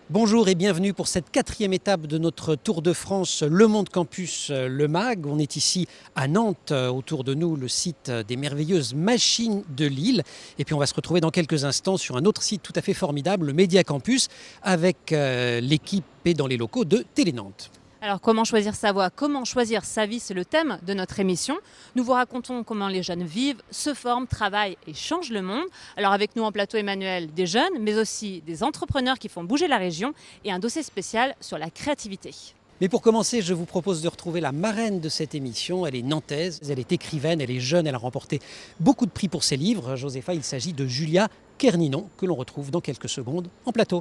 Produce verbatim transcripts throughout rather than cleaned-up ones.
Bonjour et bienvenue pour cette quatrième étape de notre Tour de France Le Monde Campus Le Mag. On est ici à Nantes, autour de nous le site des merveilleuses machines de Lille. Et puis on va se retrouver dans quelques instants sur un autre site tout à fait formidable, le Média Campus, avec euh, l'équipe et dans les locaux de Télé Nantes. Alors comment choisir sa voie, comment choisir sa vie, c'est le thème de notre émission. Nous vous racontons comment les jeunes vivent, se forment, travaillent et changent le monde. Alors avec nous en plateau Emmanuel, des jeunes, mais aussi des entrepreneurs qui font bouger la région et un dossier spécial sur la créativité. Mais pour commencer, je vous propose de retrouver la marraine de cette émission. Elle est nantaise, elle est écrivaine, elle est jeune, elle a remporté beaucoup de prix pour ses livres. Josépha, il s'agit de Julia Kerninon, que l'on retrouve dans quelques secondes en plateau.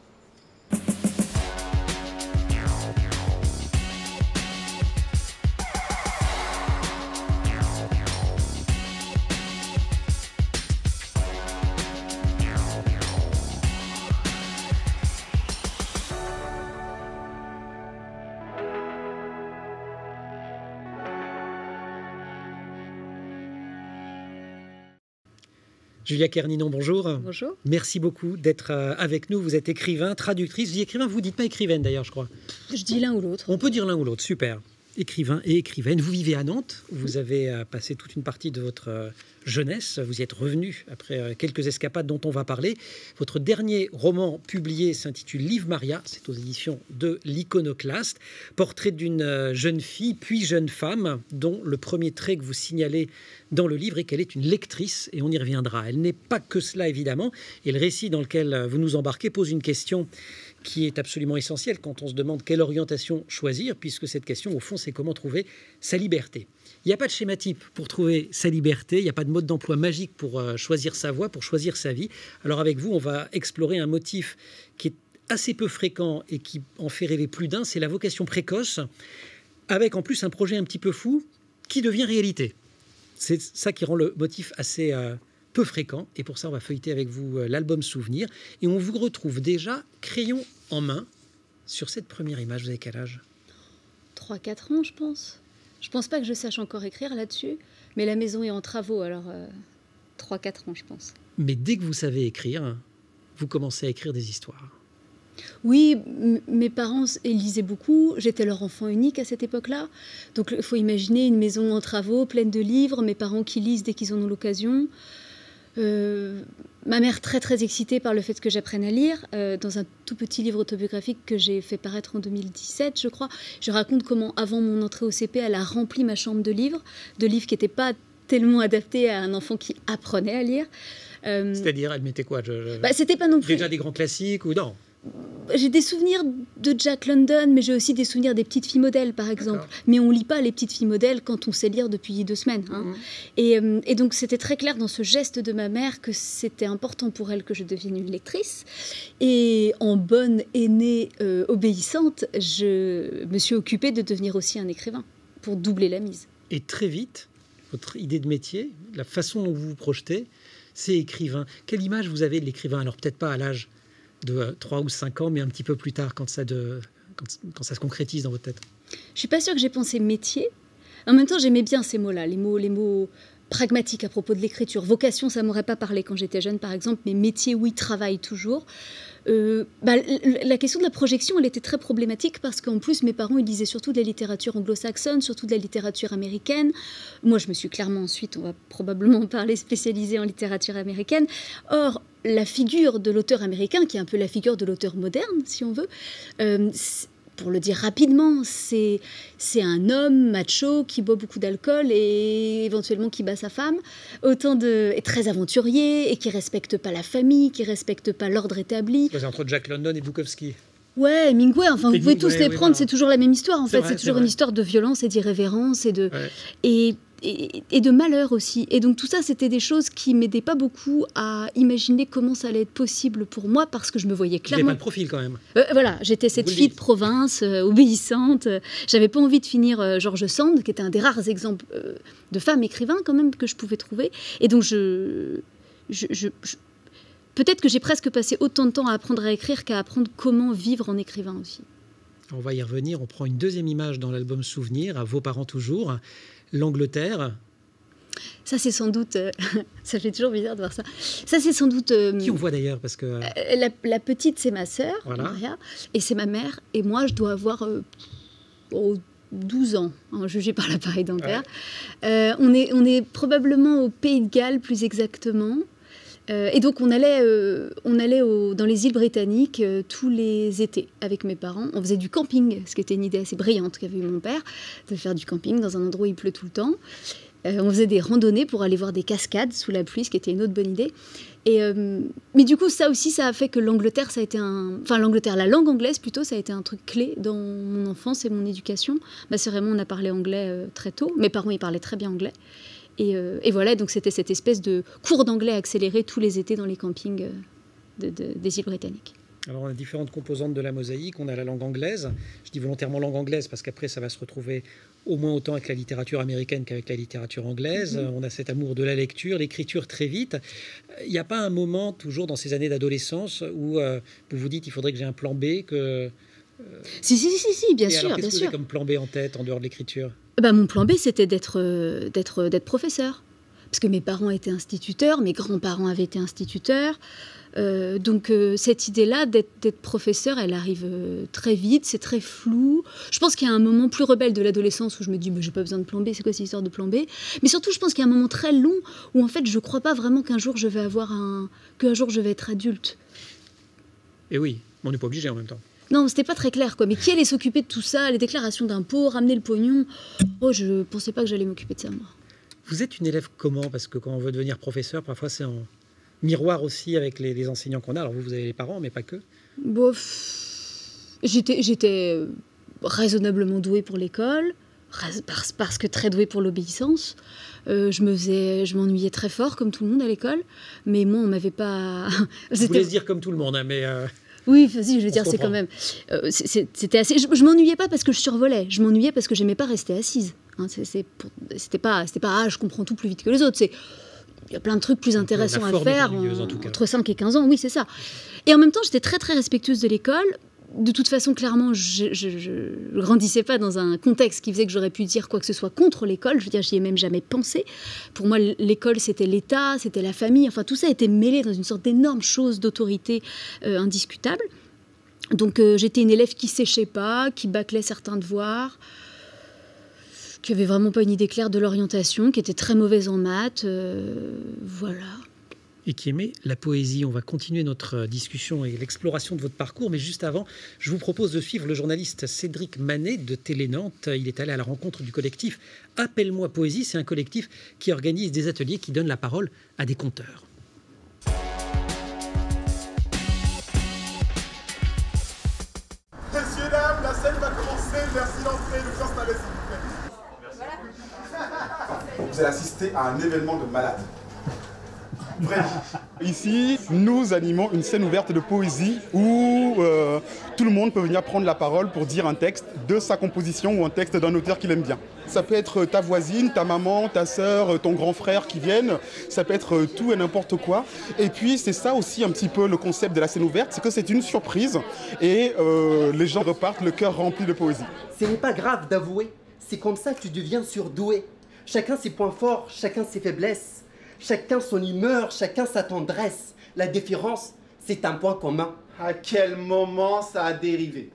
Julia Kerninon, bonjour. Bonjour. Merci beaucoup d'être avec nous. Vous êtes écrivain, traductrice. Vous dites écrivain, vous ne dites pas écrivaine d'ailleurs, je crois. Je dis l'un ou l'autre. On peut dire l'un ou l'autre, super. Écrivain et écrivaine. Vous vivez à Nantes. Vous avez passé toute une partie de votre jeunesse. Vous y êtes revenu après quelques escapades dont on va parler. Votre dernier roman publié s'intitule Livre Maria. C'est aux éditions de l'Iconoclaste. Portrait d'une jeune fille, puis jeune femme, dont le premier trait que vous signalez dans le livre est qu'elle est une lectrice, et on y reviendra. Elle n'est pas que cela, évidemment. Et le récit dans lequel vous nous embarquez pose une question qui est absolument essentielle quand on se demande quelle orientation choisir, puisque cette question, au fond, c'est comment trouver sa liberté. Il n'y a pas de schéma type pour trouver sa liberté, il n'y a pas de mode d'emploi magique pour euh, choisir sa voie, pour choisir sa vie. Alors avec vous, on va explorer un motif qui est assez peu fréquent et qui en fait rêver plus d'un, c'est la vocation précoce, avec en plus un projet un petit peu fou qui devient réalité. C'est ça qui rend le motif assez euh, peu fréquent. Et pour ça, on va feuilleter avec vous euh, l'album Souvenir. Et on vous retrouve déjà, crayon en main, sur cette première image. Vous avez quel âge ? trois quatre ans, je pense. Je pense pas que je sache encore écrire là-dessus. Mais la maison est en travaux, alors euh, trois quatre ans, je pense. Mais dès que vous savez écrire, vous commencez à écrire des histoires. Oui, m- mes parents lisaient beaucoup. J'étais leur enfant unique à cette époque-là. Donc il faut imaginer une maison en travaux, pleine de livres, mes parents qui lisent dès qu'ils en ont l'occasion. Euh, ma mère très très excitée par le fait que j'apprenne à lire. Euh, dans un tout petit livre autobiographique que j'ai fait paraître en deux mille dix-sept, je crois, je raconte comment, avant mon entrée au C P, elle a rempli ma chambre de livres, de livres qui n'étaient pas tellement adaptés à un enfant qui apprenait à lire. Euh, C'est-à-dire, elle mettait quoi je, je... Bah, c'était pas non plus... Déjà des grands classiques ou non? J'ai des souvenirs de Jack London, mais j'ai aussi des souvenirs des petites filles modèles, par exemple. Mais on lit pas les petites filles modèles quand on sait lire depuis deux semaines. Hein. Mmh. Et, euh, et donc, c'était très clair dans ce geste de ma mère que c'était important pour elle que je devienne une lectrice. Et en bonne aînée euh, obéissante, je me suis occupée de devenir aussi un écrivain, pour doubler la mise. Et très vite, votre idée de métier, la façon dont vous vous projetez, c'est écrivain. Quelle image vous avez de l'écrivain? Alors, peut-être pas à l'âge de trois ou cinq ans, mais un petit peu plus tard, quand ça, de, quand, quand ça se concrétise dans votre tête. Je ne suis pas sûre que j'ai pensé métier. En même temps, j'aimais bien ces mots-là, les mots, les mots pragmatiques à propos de l'écriture. Vocation, ça ne m'aurait pas parlé quand j'étais jeune, par exemple, mais métier, oui, travail, toujours. Euh, bah, la question de la projection, elle était très problématique parce qu'en plus, mes parents, ils lisaient surtout de la littérature anglo-saxonne, surtout de la littérature américaine. Moi, je me suis clairement ensuite, on va probablement en parler, spécialisée en littérature américaine. Or, la figure de l'auteur américain, qui est un peu la figure de l'auteur moderne, si on veut, euh, pour le dire rapidement, c'est, c'est un homme macho qui boit beaucoup d'alcool et éventuellement qui bat sa femme, autant de, est très aventurier et qui ne respecte pas la famille, qui ne respecte pas l'ordre établi. C'est entre Jack London et Bukowski. Ouais, Hemingway, enfin, et vous pouvez Hemingway, tous les oui, prendre, voilà. C'est toujours la même histoire, en c'est fait. Vrai, c'est toujours c'est une histoire de violence et d'irrévérence et de... Ouais. Et, Et, et de malheur aussi. Et donc tout ça, c'était des choses qui m'aidaient pas beaucoup à imaginer comment ça allait être possible pour moi, parce que je me voyais clairement... Vous n'avez pas le profil quand même. Euh, voilà, j'étais cette fille de province, euh, obéissante. J'avais pas envie de finir euh, George Sand, qui était un des rares exemples euh, de femmes écrivains quand même que je pouvais trouver. Et donc je... je, je, je peut-être que j'ai presque passé autant de temps à apprendre à écrire qu'à apprendre comment vivre en écrivain aussi. On va y revenir. On prend une deuxième image dans l'album Souvenir, à vos parents toujours. L'Angleterre. Ça, c'est sans doute... Euh, ça fait toujours bizarre de voir ça. Ça, c'est sans doute... Euh, Qui on voit d'ailleurs parce que... Euh... La, la petite, c'est ma sœur, voilà. Maria, et c'est ma mère. Et moi, je dois avoir euh, oh, douze ans, hein, jugé par l'appareil dentaire. Ouais. Euh, on, est, on est probablement au Pays de Galles, plus exactement. Euh, et donc, on allait, euh, on allait au, dans les îles britanniques euh, tous les étés avec mes parents. On faisait du camping, ce qui était une idée assez brillante qu'avait eu mon père, de faire du camping dans un endroit où il pleut tout le temps. Euh, on faisait des randonnées pour aller voir des cascades sous la pluie, ce qui était une autre bonne idée. Et, euh, mais du coup, ça aussi, ça a fait que l'Angleterre, ça a été un... Enfin, l'Angleterre, la langue anglaise, plutôt, ça a été un truc clé dans mon enfance et mon éducation. Ma sœur et moi, on a parlé anglais euh, très tôt. Mes parents, ils parlaient très bien anglais. Et, euh, et voilà, donc c'était cette espèce de cours d'anglais accéléré tous les étés dans les campings de, de, des îles britanniques. Alors on a différentes composantes de la mosaïque, on a la langue anglaise, je dis volontairement langue anglaise parce qu'après ça va se retrouver au moins autant avec la littérature américaine qu'avec la littérature anglaise, mm-hmm. On a cet amour de la lecture, l'écriture très vite. Il n'y a pas un moment toujours dans ces années d'adolescence où euh, vous vous dites il faudrait que j'ai un plan B que... Euh... Si, si, si, si, bien et sûr, alors, bien qu'est-ce que sûr. vous avez comme plan B en tête en dehors de l'écriture? Bah, mon plan B, c'était d'être, euh, d'être, d'être professeur. Parce que mes parents étaient instituteurs, mes grands-parents avaient été instituteurs. Euh, donc euh, cette idée-là d'être, d'être professeur, elle arrive euh, très vite, c'est très flou. Je pense qu'il y a un moment plus rebelle de l'adolescence où je me dis, bah, j'ai pas besoin de plan B, c'est quoi cette histoire de plan B? Mais surtout, je pense qu'il y a un moment très long où en fait, je crois pas vraiment qu'un jour je vais avoir un, qu'un jour je vais être adulte. Et oui, on n'est pas obligé en même temps. Non, c'était pas très clair, quoi. Mais qui allait s'occuper de tout ça, les déclarations d'impôts, ramener le pognon? Oh, je pensais pas que j'allais m'occuper de ça, moi. Vous êtes une élève comment? Parce que quand on veut devenir professeur, parfois c'est en miroir aussi avec les, les enseignants qu'on a. Alors vous, vous avez les parents, mais pas que. Bon, pff, j'étais, j'étais raisonnablement douée pour l'école, parce, parce que très douée pour l'obéissance. Euh, je me faisais, je m'ennuyais très fort, comme tout le monde à l'école. Mais moi, on m'avait pas... Je voulais se dire comme tout le monde, hein, mais... Euh... Oui, vas-y, je veux dire, c'est quand même... Euh, c'est, c'était assez... Je, je m'ennuyais pas parce que je survolais. Je m'ennuyais parce que j'aimais pas rester assise. Hein, c'est, c'est pour... C'était pas, c'était pas, ah, je comprends tout plus vite que les autres. C'est... Il y a plein de trucs plus intéressants à faire en, en entre cinq et quinze ans, oui, c'est ça. Et en même temps, j'étais très, très respectueuse de l'école. De toute façon, clairement, je ne grandissais pas dans un contexte qui faisait que j'aurais pu dire quoi que ce soit contre l'école. Je veux dire, j'y ai même jamais pensé. Pour moi, l'école, c'était l'État, c'était la famille. Enfin, tout ça était mêlé dans une sorte d'énorme chose d'autorité euh, indiscutable. Donc, euh, j'étais une élève qui séchait pas, qui bâclait certains devoirs, qui avait vraiment pas une idée claire de l'orientation, qui était très mauvaise en maths, euh, voilà. Et qui aimait la poésie. On va continuer notre discussion et l'exploration de votre parcours, mais juste avant, je vous propose de suivre le journaliste Cédric Manet de Télé Nantes. Il est allé à la rencontre du collectif Appelle-moi Poésie. C'est un collectif qui organise des ateliers qui donnent la parole à des conteurs. Messieurs, dames, la scène va commencer. Merci d'entrer, vous installer, s'il vous plaît. Vous allez assister à un événement de malade. Vraiment. Ici, nous animons une scène ouverte de poésie où euh, tout le monde peut venir prendre la parole pour dire un texte de sa composition ou un texte d'un auteur qu'il aime bien. Ça peut être ta voisine, ta maman, ta sœur, ton grand frère qui viennent. Ça peut être tout et n'importe quoi. Et puis, c'est ça aussi un petit peu le concept de la scène ouverte, c'est que c'est une surprise et euh, les gens repartent le cœur rempli de poésie. Ce n'est pas grave d'avouer, c'est comme ça que tu deviens surdoué. Chacun ses points forts, chacun ses faiblesses. Chacun son humeur, chacun sa tendresse. La différence, c'est un point commun. À quel moment ça a dérivé?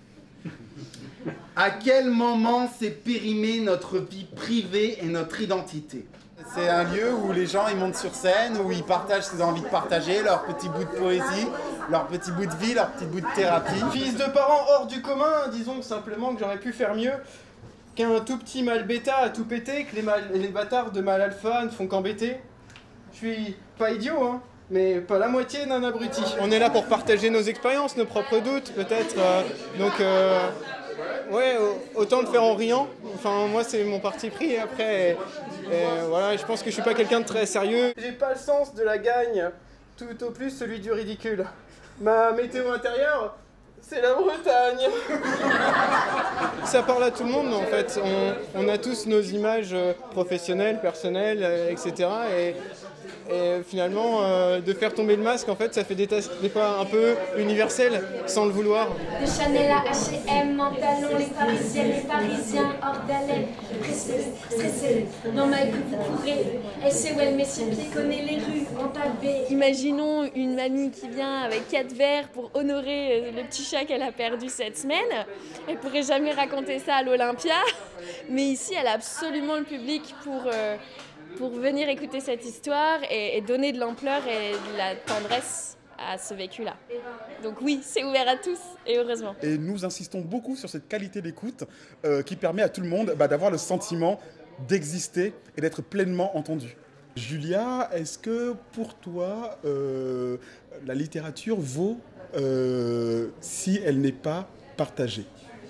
À quel moment s'est périmé notre vie privée et notre identité? C'est un lieu où les gens ils montent sur scène, où ils partagent ce qu'ils ont envie de partager, leur petit bout de poésie, leur petit bout de vie, leur petit bout de thérapie. Fils de parents hors du commun, disons simplement que j'aurais pu faire mieux qu'un tout petit mâle bêta à tout péter, que les, mal, les bâtards de mâle alpha ne font qu'embêter. Je suis pas idiot, hein, mais pas la moitié d'un abruti. On est là pour partager nos expériences, nos propres doutes, peut-être. Euh, donc, euh, ouais, autant le faire en riant. Enfin, moi, c'est mon parti pris. Et après, et, et, voilà, je pense que je suis pas quelqu'un de très sérieux. J'ai pas le sens de la gagne, tout au plus celui du ridicule. Ma météo intérieure, c'est la Bretagne. Ça parle à tout le monde en fait. On, on a tous nos images professionnelles, personnelles, euh, et cetera. Et, et finalement, euh, de faire tomber le masque, en fait, ça fait des, tas- des fois un peu universel, sans le vouloir. De Chanel à H et M, mentalons, les Parisiennes, les Parisiens, hors d'haleine, pressés, stressés. Non, mais que vous pourrez, elle sait où elle met ses pieds, connaît les rues, en pavé. Imaginons une mamie qui vient avec quatre verres pour honorer le petit chat qu'elle a perdu cette semaine. Elle pourrait jamais raconter ça à l'Olympia, mais ici, elle a absolument le public pour... Euh, pour venir écouter cette histoire et, et donner de l'ampleur et de la tendresse à ce vécu-là. Donc oui, c'est ouvert à tous, et heureusement. Et nous insistons beaucoup sur cette qualité d'écoute euh, qui permet à tout le monde bah, d'avoir le sentiment d'exister et d'être pleinement entendu. Julia, est-ce que pour toi, euh, la littérature vaut euh, si elle n'est pas partagée ?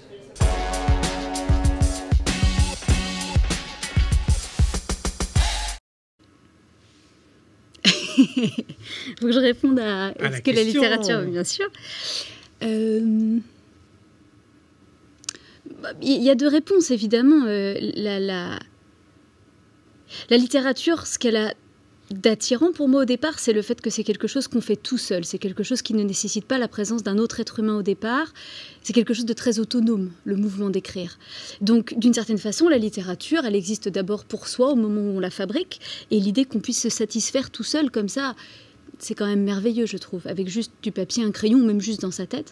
Il faut que je réponde à, À est-ce la que la question. littérature, bien sûr. Euh, bah, Il y a deux réponses, évidemment. Euh, la, la, la littérature, ce qu'elle a d'attirant pour moi au départ, c'est le fait que c'est quelque chose qu'on fait tout seul. C'est quelque chose qui ne nécessite pas la présence d'un autre être humain au départ. C'est quelque chose de très autonome, le mouvement d'écrire. Donc, d'une certaine façon, la littérature, elle existe d'abord pour soi au moment où on la fabrique. Et l'idée qu'on puisse se satisfaire tout seul comme ça, c'est quand même merveilleux, je trouve, avec juste du papier, un crayon, ou même juste dans sa tête.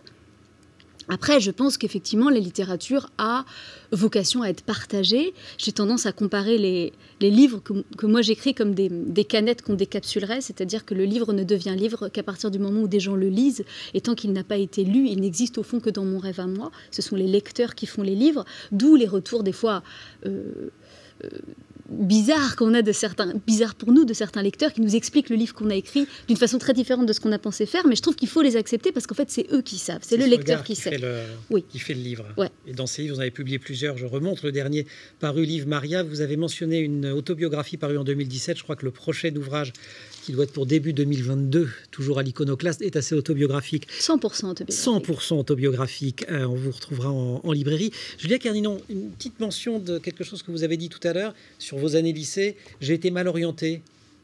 Après, je pense qu'effectivement, la littérature a vocation à être partagée. J'ai tendance à comparer les, les livres que, que moi j'écris comme des, des canettes qu'on décapsulerait, c'est-à-dire que le livre ne devient livre qu'à partir du moment où des gens le lisent, et tant qu'il n'a pas été lu, il n'existe au fond que dans mon rêve à moi. Ce sont les lecteurs qui font les livres, d'où les retours des fois... Euh, euh, bizarre qu'on a de certains, bizarre pour nous de certains lecteurs qui nous expliquent le livre qu'on a écrit d'une façon très différente de ce qu'on a pensé faire, mais je trouve qu'il faut les accepter parce qu'en fait c'est eux qui savent, c'est le ce lecteur regard qui, qui sait. Fait le, oui. Qui fait le livre. Ouais. Et dans ces livres, vous en avez publié plusieurs. Je remonte le dernier paru, Livre Maria. Vous avez mentionné une autobiographie parue en deux mille dix-sept. Je crois que le prochain ouvrage, qui doit être pour début deux mille vingt-deux, toujours à l'Iconoclaste, est assez autobiographique. cent pour cent autobiographique. cent pour cent autobiographique. Euh, on vous retrouvera en, en librairie. Julia Kerninon, une petite mention de quelque chose que vous avez dit tout à l'heure sur vos années lycée. J'ai été mal orientée.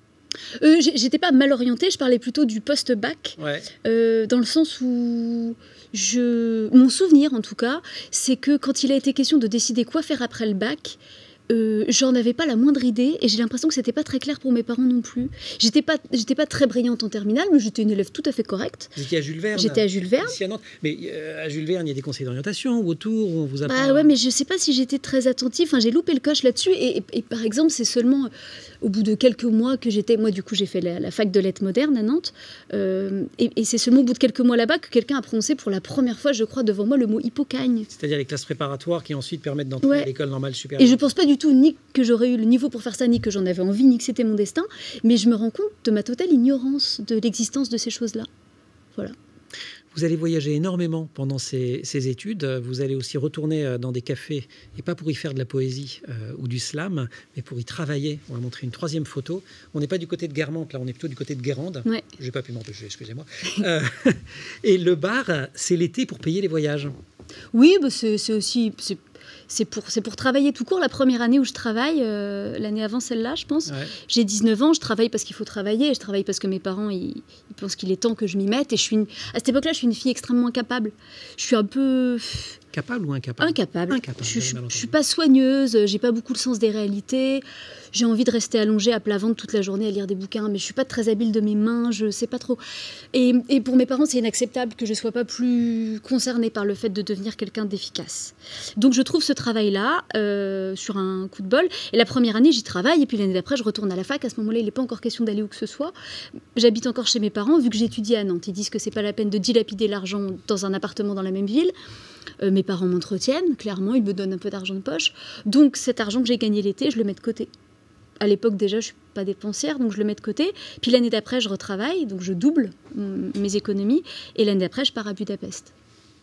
Euh, j'étais pas mal orientée, je parlais plutôt du post-bac, Ouais. euh, dans le sens où je... mon souvenir en tout cas, c'est que quand il a été question de décider quoi faire après le bac, Euh, j'en avais pas la moindre idée et j'ai l'impression que c'était pas très clair pour mes parents non plus. J'étais pas, j'étais pas très brillante en terminale, mais j'étais une élève tout à fait correcte. Vous étiez à Jules Verne. J'étais à Jules Verne. Ici à Nantes. Mais euh, à Jules Verne, il y a des conseils d'orientation ou autour où on vous apprend. Bah ouais, mais je sais pas si j'étais très attentive. Enfin, j'ai loupé le coche là-dessus. Et, et, et par exemple, c'est seulement au bout de quelques mois que j'étais. Moi, du coup, j'ai fait la, la fac de lettres modernes à Nantes. Euh, et et c'est seulement au bout de quelques mois là-bas que quelqu'un a prononcé pour la première fois, je crois, devant moi le mot hippocagne. C'est-à-dire les classes préparatoires qui ensuite permettent d'entrer Ouais. à l'école normale supérieure. Et je pense pas du tout ni que j'aurais eu le niveau pour faire ça, ni que j'en avais envie, ni que c'était mon destin. Mais je me rends compte de ma totale ignorance de l'existence de ces choses-là. Voilà. Vous allez voyager énormément pendant ces, ces études. Vous allez aussi retourner dans des cafés, et pas pour y faire de la poésie euh, ou du slam, mais pour y travailler. On va montrer une troisième photo. On n'est pas du côté de Guermantes, là, on est plutôt du côté de Guérande. Ouais. Je n'ai pas pu m'empêcher, excusez-moi. Euh, et le bar, c'est l'été pour payer les voyages. Oui, bah c'est c'est aussi... c'est- C'est pour, c'est pour travailler tout court. La première année où je travaille, euh, l'année avant celle-là, je pense, Ouais. j'ai dix-neuf ans, je travaille parce qu'il faut travailler, je travaille parce que mes parents, ils, ils pensent qu'il est temps que je m'y mette. Et je suis une- à cette époque-là, je suis une fille extrêmement incapable. Je suis un peu Capable ou incapable? incapable. Incapable, Je, je, j'avais mal je suis entendu. pas soigneuse, j'ai pas beaucoup le sens des réalités. J'ai envie de rester allongée à plat ventre toute la journée à lire des bouquins, mais je suis pas très habile de mes mains, je sais pas trop. Et, et pour mes parents, c'est inacceptable que je sois pas plus concernée par le fait de devenir quelqu'un d'efficace. Donc je trouve ce travail-là euh, sur un coup de bol. Et la première année, j'y travaille, et puis l'année d'après, je retourne à la fac. À ce moment-là, il n'est pas encore question d'aller où que ce soit. J'habite encore chez mes parents, vu que j'étudie à Nantes. Ils disent que c'est pas la peine de dilapider l'argent dans un appartement dans la même ville. Euh, mes parents m'entretiennent, clairement, ils me donnent un peu d'argent de poche. Donc cet argent que j'ai gagné l'été, je le mets de côté. À l'époque, déjà, je ne suis pas dépensière, donc je le mets de côté. Puis l'année d'après, je retravaille, donc je double mm, mes économies. Et l'année d'après, je pars à Budapest.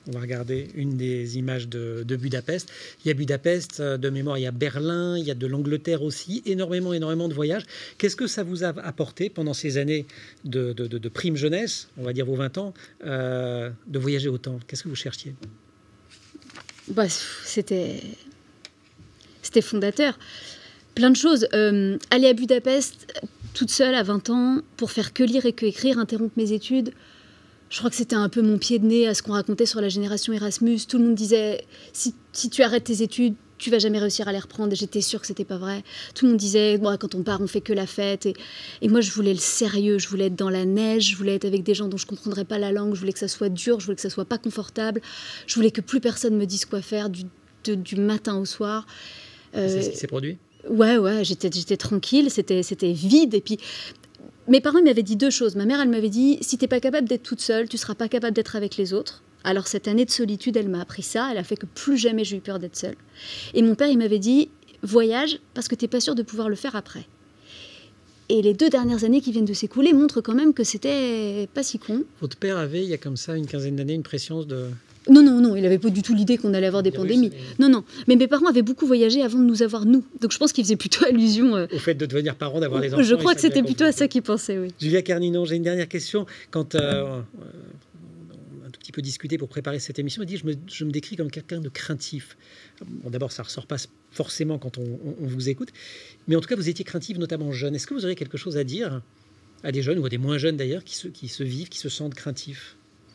On va regarder une des images de, de Budapest. Il y a Budapest, de mémoire, il y a Berlin, il y a de l'Angleterre aussi. Énormément, énormément de voyages. Qu'est-ce que ça vous a apporté pendant ces années de, de, de, de prime jeunesse, on va dire vos vingt ans, euh, de voyager autant? Qu'est-ce que vous cherchiez? Bah, c'était... c'était fondateur. Plein de choses. Euh, aller à Budapest, toute seule à vingt ans, pour faire que lire et que écrire, interrompre mes études... Je crois que c'était un peu mon pied de nez à ce qu'on racontait sur la génération Erasmus. Tout le monde disait, si, si tu arrêtes tes études, tu vas jamais réussir à les reprendre. Et j'étais sûre que c'était pas vrai. Tout le monde disait, bon, quand on part, on fait que la fête. Et, et moi, je voulais le sérieux. Je voulais être dans la neige. Je voulais être avec des gens dont je comprendrais pas la langue. Je voulais que ça soit dur. Je voulais que ça soit pas confortable. Je voulais que plus personne me dise quoi faire du, de, du matin au soir. Euh, C'est ce qui s'est produit? Ouais, ouais. J'étais, j'étais tranquille. C'était, c'était vide. Et puis... Mes parents m'avaient dit deux choses. Ma mère, elle m'avait dit, si tu n'es pas capable d'être toute seule, tu ne seras pas capable d'être avec les autres. Alors cette année de solitude, elle m'a appris ça. Elle a fait que plus jamais j'ai eu peur d'être seule. Et mon père, il m'avait dit, voyage parce que tu n'es pas sûr de pouvoir le faire après. Et les deux dernières années qui viennent de s'écouler montrent quand même que c'était pas si con. Votre père avait, il y a comme ça une quinzaine d'années, une pression de... Non, non, non, il n'avait pas du tout l'idée qu'on allait avoir des pandémies. Non, non, mais mes parents avaient beaucoup voyagé avant de nous avoir, nous. Donc je pense qu'ils faisaient plutôt allusion... Euh... Au fait de devenir parent, d'avoir des enfants. Je crois que c'était plutôt à ça qu'ils pensaient, oui. Julia Carninon, j'ai une dernière question. Quand euh, on a un tout petit peu discuté pour préparer cette émission, on dit, je me, je me décris comme quelqu'un de craintif. Bon, d'abord, ça ne ressort pas forcément quand on, on, on vous écoute. Mais en tout cas, vous étiez craintif, notamment jeune. Est-ce que vous auriez quelque chose à dire à des jeunes, ou à des moins jeunes d'ailleurs, qui se, qui se vivent, qui se sentent craintifs?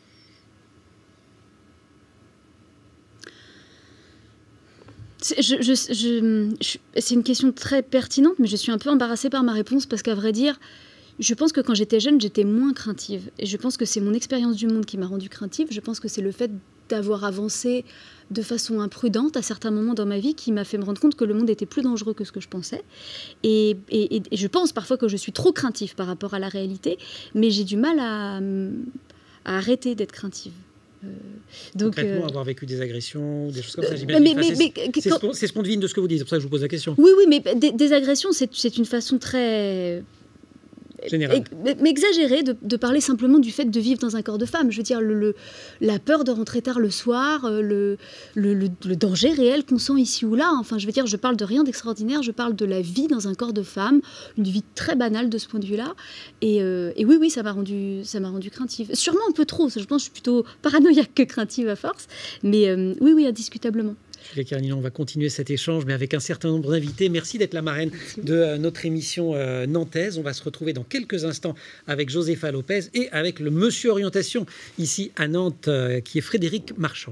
Je, je, je, je, c'est une question très pertinente, mais je suis un peu embarrassée par ma réponse parce qu'à vrai dire, je pense que quand j'étais jeune, j'étais moins craintive. Et je pense que c'est mon expérience du monde qui m'a rendue craintive. Je pense que c'est le fait d'avoir avancé de façon imprudente à certains moments dans ma vie qui m'a fait me rendre compte que le monde était plus dangereux que ce que je pensais. Et, et, et je pense parfois que je suis trop craintive par rapport à la réalité, mais j'ai du mal à, à arrêter d'être craintive. Euh, donc, Concrètement, euh... avoir vécu des agressions, des choses comme ça, j'imagine. Mais, mais, enfin, c'est, mais, c'est, quand... c'est ce qu'on devine de ce que vous dites, c'est pour ça que je vous pose la question. Oui, oui, mais des, des agressions, c'est, c'est une façon très... Général. Mais, mais exagéré de, de parler simplement du fait de vivre dans un corps de femme. Je veux dire, le, le, la peur de rentrer tard le soir, le, le, le, le danger réel qu'on sent ici ou là. Enfin, je veux dire, je parle de rien d'extraordinaire, je parle de la vie dans un corps de femme, une vie très banale de ce point de vue-là. Et, euh, et oui, oui, ça m'a rendu, ça m'a rendu craintive. Sûrement un peu trop, je pense que je suis plutôt paranoïaque que craintive à force. Mais euh, oui, oui, indiscutablement. Julia Carninon, on va continuer cet échange, mais avec un certain nombre d'invités. Merci d'être la marraine de euh, notre émission euh, nantaise. On va se retrouver dans quelques instants avec Joséfa Lopez et avec le monsieur orientation ici à Nantes, euh, qui est Frédéric Marchand.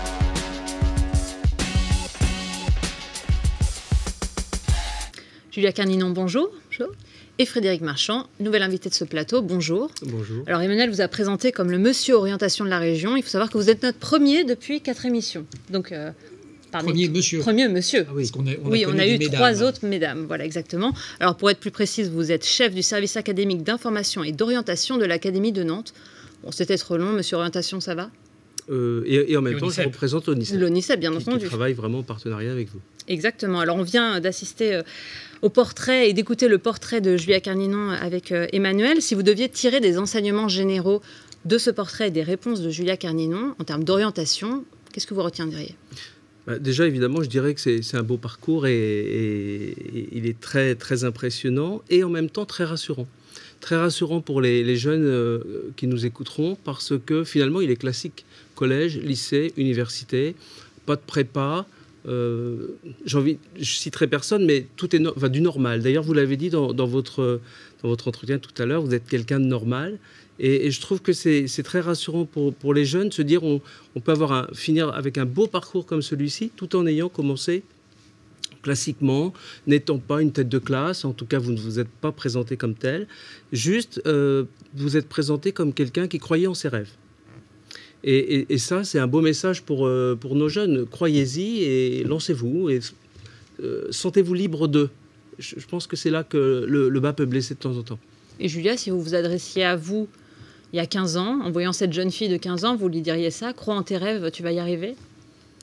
Julia Carninon, bonjour. Bonjour. Et Frédéric Marchand, nouvel invité de ce plateau, bonjour. Bonjour. Alors Emmanuel vous a présenté comme le monsieur orientation de la région. Il faut savoir que vous êtes notre premier depuis quatre émissions. Donc... Euh, Premier monsieur. Premier monsieur. Ah oui, on a, on oui, a, on a eu mesdames. trois autres mesdames. Voilà, exactement. Alors, pour être plus précise, vous êtes chef du service académique d'information et d'orientation de l'Académie de Nantes. Bon, c'était trop long, monsieur orientation, ça va euh, et, et en même et temps, je représente l'ONICEP. L'ONICEP, bien qui, entendu. Qui travaille vraiment en partenariat avec vous. Exactement. Alors, on vient d'assister euh, au portrait et d'écouter le portrait de Julia Carninon avec euh, Emmanuel. Si vous deviez tirer des enseignements généraux de ce portrait et des réponses de Julia Carninon en termes d'orientation, qu'est-ce que vous retiendriez ? Bah, déjà, évidemment, je dirais que c'est, c'est un beau parcours et, et, et il est très, très impressionnant et en même temps très rassurant. Très rassurant pour les, les jeunes euh, qui nous écouteront parce que finalement, il est classique. Collège, lycée, université, pas de prépa. Euh, j'ai envie, je citerai personne, mais tout est no- enfin, du normal. D'ailleurs, vous l'avez dit dans, dans, votre, dans votre entretien tout à l'heure, vous êtes quelqu'un de normal. Et, et je trouve que c'est, c'est très rassurant pour, pour les jeunes de se dire on, on peut avoir un, finir avec un beau parcours comme celui-ci tout en ayant commencé classiquement, n'étant pas une tête de classe, en tout cas vous ne vous êtes pas présenté comme tel, juste euh, vous êtes présenté comme quelqu'un qui croyait en ses rêves. Et, et, et ça, c'est un beau message pour, euh, pour nos jeunes. Croyez-y et lancez-vous et euh, sentez-vous libre d'eux. Je, je pense que c'est là que le, le bas peut blesser de temps en temps. Et Julia, si vous vous adressiez à vous il y a quinze ans, en voyant cette jeune fille de quinze ans, vous lui diriez ça, crois en tes rêves, tu vas y arriver ?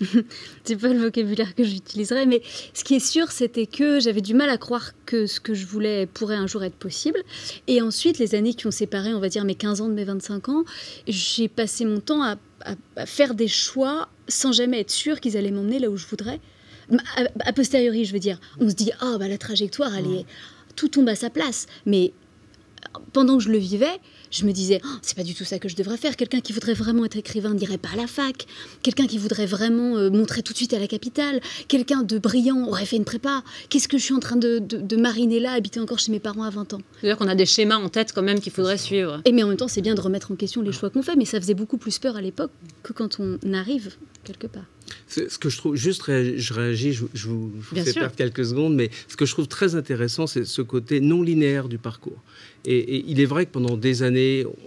C'est pas le vocabulaire que j'utiliserais, mais ce qui est sûr, c'était que j'avais du mal à croire que ce que je voulais pourrait un jour être possible. Et ensuite, les années qui ont séparé, on va dire, mes quinze ans de mes vingt-cinq ans, j'ai passé mon temps à, à, à faire des choix sans jamais être sûre qu'ils allaient m'emmener là où je voudrais. A, a posteriori, je veux dire, on se dit, ah, oh, bah, la trajectoire, elle est... tout tombe à sa place. Mais pendant que je le vivais, je me disais, oh, c'est pas du tout ça que je devrais faire. Quelqu'un qui voudrait vraiment être écrivain n'irait pas à la fac. Quelqu'un qui voudrait vraiment euh, montrer tout de suite à la capitale. Quelqu'un de brillant aurait fait une prépa. Qu'est-ce que je suis en train de, de, de mariner là, habiter encore chez mes parents à vingt ans? C'est-à-dire qu'on a des schémas en tête quand même qu'il faudrait suivre. Et mais en même temps, c'est bien de remettre en question les choix qu'on fait, mais ça faisait beaucoup plus peur à l'époque que quand on arrive quelque part. C'est ce que je trouve, juste je réagis, je, je vous, je vous fais sûr. perdre quelques secondes, mais ce que je trouve très intéressant, c'est ce côté non linéaire du parcours. Et, et il est vrai que pendant des années, on,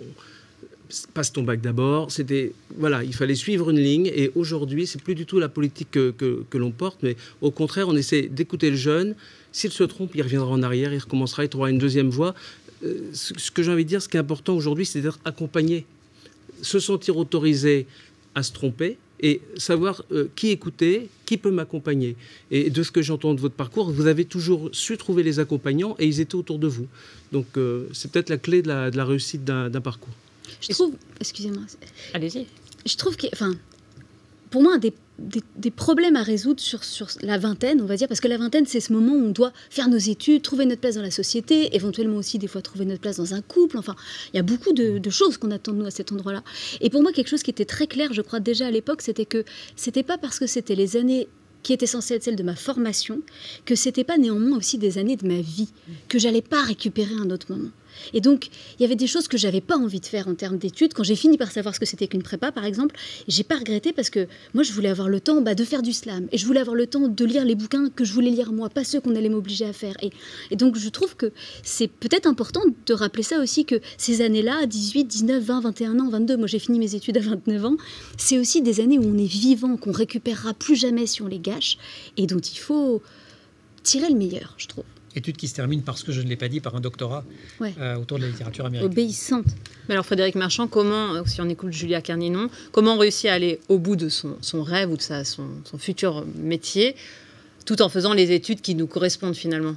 passe ton bac d'abord, c'était, voilà, il fallait suivre une ligne, et aujourd'hui, c'est plus du tout la politique que, que, que l'on porte, mais au contraire, on essaie d'écouter le jeune. S'il se trompe, il reviendra en arrière, il recommencera, il trouvera une deuxième voie. Euh, ce, ce que j'ai envie de dire, ce qui est important aujourd'hui, c'est d'être accompagné, se sentir autorisé à se tromper, et savoir euh, qui écouter, qui peut m'accompagner. Et de ce que j'entends de votre parcours, vous avez toujours su trouver les accompagnants et ils étaient autour de vous. Donc euh, c'est peut-être la clé de la, de la réussite d'un, d'un parcours. Je trouve, excusez-moi. Allez-y. Je trouve que, enfin, pour moi, un des, des, des problèmes à résoudre sur, sur la vingtaine, on va dire, parce que la vingtaine, c'est ce moment où on doit faire nos études, trouver notre place dans la société, éventuellement aussi des fois trouver notre place dans un couple. Enfin, il y a beaucoup de, de choses qu'on attend de nous à cet endroit-là. Et pour moi, quelque chose qui était très clair, je crois déjà à l'époque, c'était que c'était pas parce que c'était les années qui étaient censées être celles de ma formation, que c'était pas néanmoins aussi des années de ma vie, que j'allais pas récupérer à un autre moment. Et donc, il y avait des choses que j'avais pas envie de faire en termes d'études. Quand j'ai fini par savoir ce que c'était qu'une prépa, par exemple, j'ai pas regretté parce que moi, je voulais avoir le temps bah, de faire du slam. Et je voulais avoir le temps de lire les bouquins que je voulais lire moi, pas ceux qu'on allait m'obliger à faire. Et, et donc, je trouve que c'est peut-être important de rappeler ça aussi, que ces années-là, dix-huit, dix-neuf, vingt, vingt et un ans, vingt-deux, moi j'ai fini mes études à vingt-neuf ans, c'est aussi des années où on est vivant, qu'on récupérera plus jamais si on les gâche, et dont il faut tirer le meilleur, je trouve. Étude qui se termine, parce que je ne l'ai pas dit, par un doctorat ouais. euh, autour de la littérature américaine. Obéissante. Mais alors Frédéric Marchand, comment, si on écoute Julia Kerninon, comment réussir à aller au bout de son, son rêve ou de sa, son, son futur métier, tout en faisant les études qui nous correspondent finalement?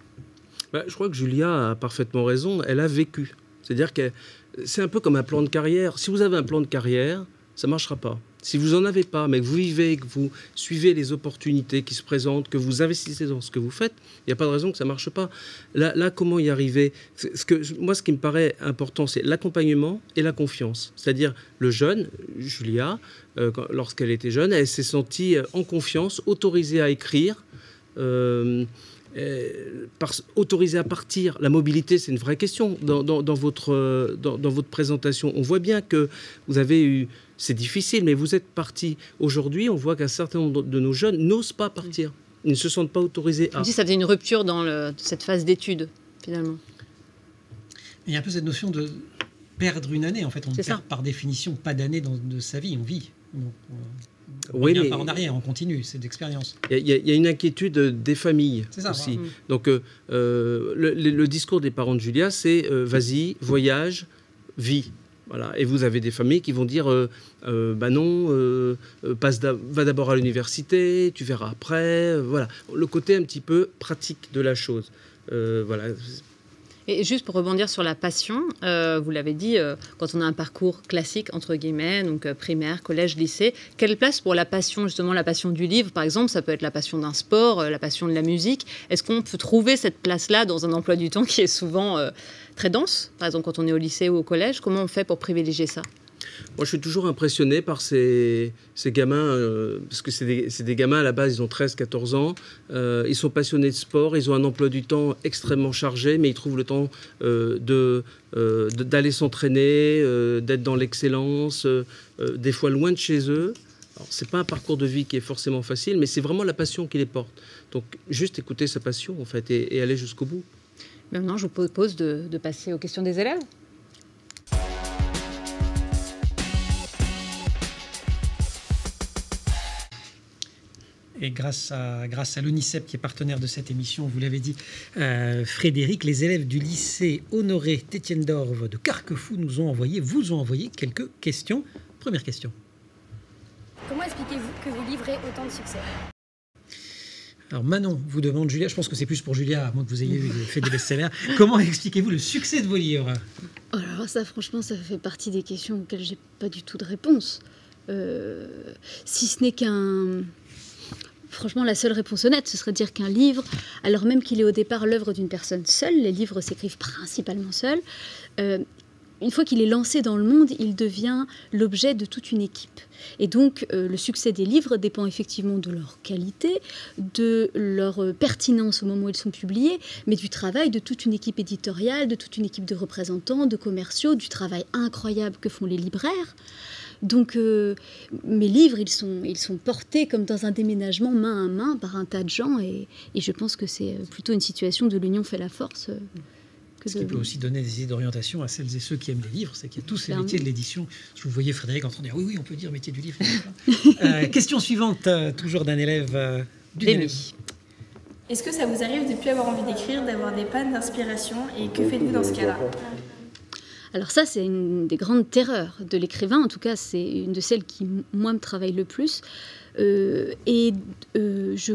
Bah, je crois que Julia a parfaitement raison, elle a vécu. C'est-à-dire que c'est un peu comme un plan de carrière. Si vous avez un plan de carrière, ça ne marchera pas. Si vous n'en avez pas, mais que vous vivez, que vous suivez les opportunités qui se présentent, que vous investissez dans ce que vous faites, il n'y a pas de raison que ça ne marche pas. Là, là, comment y arriver? Ce que, moi, ce qui me paraît important, c'est l'accompagnement et la confiance. C'est-à-dire, le jeune, Julia, euh, lorsqu'elle était jeune, elle s'est sentie en confiance, autorisée à écrire, euh, Euh, par, autorisé à partir. La mobilité, c'est une vraie question dans, dans, dans, votre, dans, dans votre présentation. On voit bien que vous avez eu... C'est difficile, mais vous êtes parti. Aujourd'hui, on voit qu'un certain nombre de nos jeunes n'osent pas partir. Ils ne se sentent pas autorisés à... On dit que ça faisait une rupture dans le, cette phase d'études, finalement. Il y a un peu cette notion de perdre une année. En fait, on c'est perd ça. Par définition pas d'année dans de sa vie. On vit. Donc, on... On oui, revient mais pas en arrière, on continue, c'est d'expérience. Il y, y a une inquiétude des familles c'est ça, aussi. Voilà. Donc, euh, le, le, le discours des parents de Julia, c'est euh, vas-y, voyage, vis. Voilà. Et vous avez des familles qui vont dire euh, euh, bah non, euh, passe d'a- va d'abord à l'université, tu verras après. Euh, voilà. Le côté un petit peu pratique de la chose. Euh, voilà. Et juste pour rebondir sur la passion, euh, vous l'avez dit, euh, quand on a un parcours classique, entre guillemets, donc euh, primaire, collège, lycée, quelle place pour la passion, justement la passion du livre, par exemple, ça peut être la passion d'un sport, euh, la passion de la musique. Est-ce qu'on peut trouver cette place-là dans un emploi du temps qui est souvent euh, très dense? Par exemple, quand on est au lycée ou au collège, comment on fait pour privilégier ça? Moi, je suis toujours impressionné par ces, ces gamins, euh, parce que c'est des, c'est des gamins, à la base, ils ont treize quatorze ans, euh, ils sont passionnés de sport, ils ont un emploi du temps extrêmement chargé, mais ils trouvent le temps euh, de, euh, de, d'aller s'entraîner, euh, d'être dans l'excellence, euh, euh, des fois loin de chez eux. Alors, c'est pas un parcours de vie qui est forcément facile, mais c'est vraiment la passion qui les porte. Donc, juste écouter sa passion, en fait, et, et aller jusqu'au bout. Maintenant, je vous propose de, de passer aux questions des élèves. Et grâce à, grâce à l'ONICEP, qui est partenaire de cette émission, vous l'avez dit, euh, Frédéric, les élèves du lycée Honoré Tétienne-d'Orve de Carquefou nous ont envoyé, vous ont envoyé quelques questions. Première question. Comment expliquez-vous que vous livrez autant de succès? Alors Manon vous demande, Julia, je pense que c'est plus pour Julia, à moins que vous ayez fait des best-sellers, comment expliquez-vous le succès de vos livres? Alors ça, franchement, ça fait partie des questions auxquelles j'ai pas du tout de réponse. Euh, si ce n'est qu'un... Franchement, la seule réponse honnête, ce serait de dire qu'un livre, alors même qu'il est au départ l'œuvre d'une personne seule, les livres s'écrivent principalement seuls, euh, une fois qu'il est lancé dans le monde, il devient l'objet de toute une équipe. Et donc, euh, le succès des livres dépend effectivement de leur qualité, de leur euh, pertinence au moment où ils sont publiés, mais du travail de toute une équipe éditoriale, de toute une équipe de représentants, de commerciaux, du travail incroyable que font les libraires. Donc, euh, mes livres, ils sont, ils sont portés comme dans un déménagement main à main par un tas de gens, et, et je pense que c'est plutôt une situation de l'union fait la force. Euh, que Ce qui de... peut aussi donner des idées d'orientation à celles et ceux qui aiment les livres, c'est qu'il y a tous ces métiers de l'édition. Je vous voyais Frédéric en train de dire oui, oui, on peut dire métier du livre. euh, question suivante, euh, toujours d'un élève euh, du Lémi. Est-ce que ça vous arrive de ne plus avoir envie d'écrire, d'avoir des pannes d'inspiration, et que faites-vous dans ce cas-là? Alors ça, c'est une des grandes terreurs de l'écrivain. En tout cas, c'est une de celles qui, moi, me travaille le plus. Euh, et euh, je...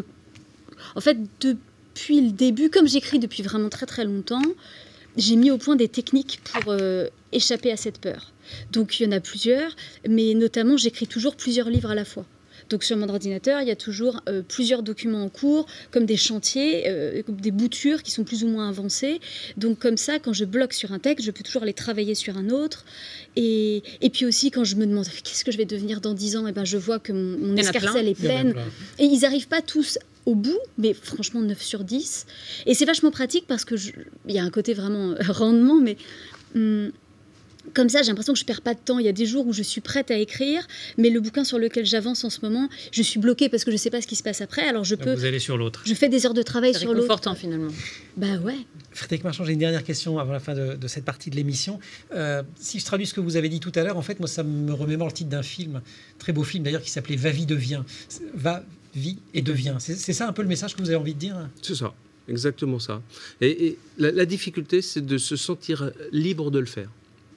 En fait, depuis le début, comme j'écris depuis vraiment très très longtemps, j'ai mis au point des techniques pour euh, échapper à cette peur. Donc il y en a plusieurs, mais notamment, j'écris toujours plusieurs livres à la fois. Donc sur mon ordinateur, il y a toujours euh, plusieurs documents en cours, comme des chantiers, euh, des boutures qui sont plus ou moins avancées. Donc comme ça, quand je bloque sur un texte, je peux toujours les travailler sur un autre. Et, et puis aussi, quand je me demande qu'est-ce que je vais devenir dans dix ans, et ben, je vois que mon, mon escarcelle est pleine. Et ils n'arrivent pas tous au bout, mais franchement neuf sur dix. Et c'est vachement pratique parce qu'il y a un côté vraiment rendement, mais... Hum, Comme ça, j'ai l'impression que je ne perds pas de temps. Il y a des jours où je suis prête à écrire, mais le bouquin sur lequel j'avance en ce moment, je suis bloquée parce que je ne sais pas ce qui se passe après. Alors je peux. Vous allez sur l'autre. Je fais des heures de travail sur l'autre. C'est réconfortant finalement. Bah ouais. Frédéric Marchand, j'ai une dernière question avant la fin de, de cette partie de l'émission. Euh, si je traduis ce que vous avez dit tout à l'heure, en fait, moi, ça me remémore le titre d'un film, très beau film d'ailleurs, qui s'appelait Va, vie, deviens. Va, vie et deviens. C'est ça un peu le message que vous avez envie de dire? C'est ça, exactement ça. Et, et la, la difficulté, c'est de se sentir libre de le faire.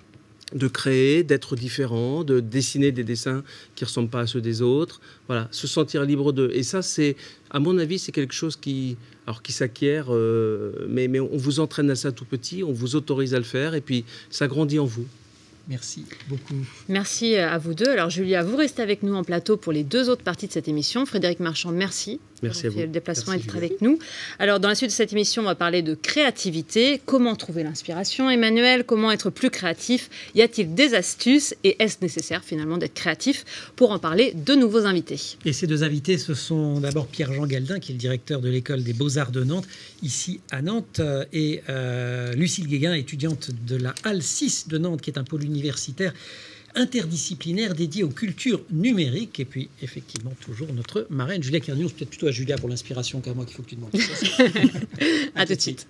De créer, d'être différent, de dessiner des dessins qui ne ressemblent pas à ceux des autres. Voilà, se sentir libre d'eux. Et ça, c'est, à mon avis, c'est quelque chose qui, alors, qui s'acquiert, euh, mais, mais on vous entraîne à ça tout petit, on vous autorise à le faire, et puis ça grandit en vous. Merci beaucoup. Merci à vous deux. Alors Julia, vous restez avec nous en plateau pour les deux autres parties de cette émission. Frédéric Marchand, merci. Merci à vous. Le déplacement Merci, et d'être Julia. avec nous. Alors dans la suite de cette émission, on va parler de créativité. Comment trouver l'inspiration, Emmanuel? Comment être plus créatif? Y a-t-il des astuces? Et est-ce nécessaire finalement d'être créatif? Pour en parler, deux nouveaux invités. Et ces deux invités, ce sont d'abord Pierre-Jean Galdin, qui est le directeur de l'école des Beaux-Arts de Nantes, ici à Nantes, et euh, Lucille Guéguin, étudiante de la Halle six de Nantes, qui est un pôle universitaire interdisciplinaire dédié aux cultures numériques. Et puis, effectivement, toujours notre marraine, Julia Kernion. C'est peut-être plutôt à Julia pour l'inspiration qu'à moi qu'il faut que tu demandes. À, à tout de suite.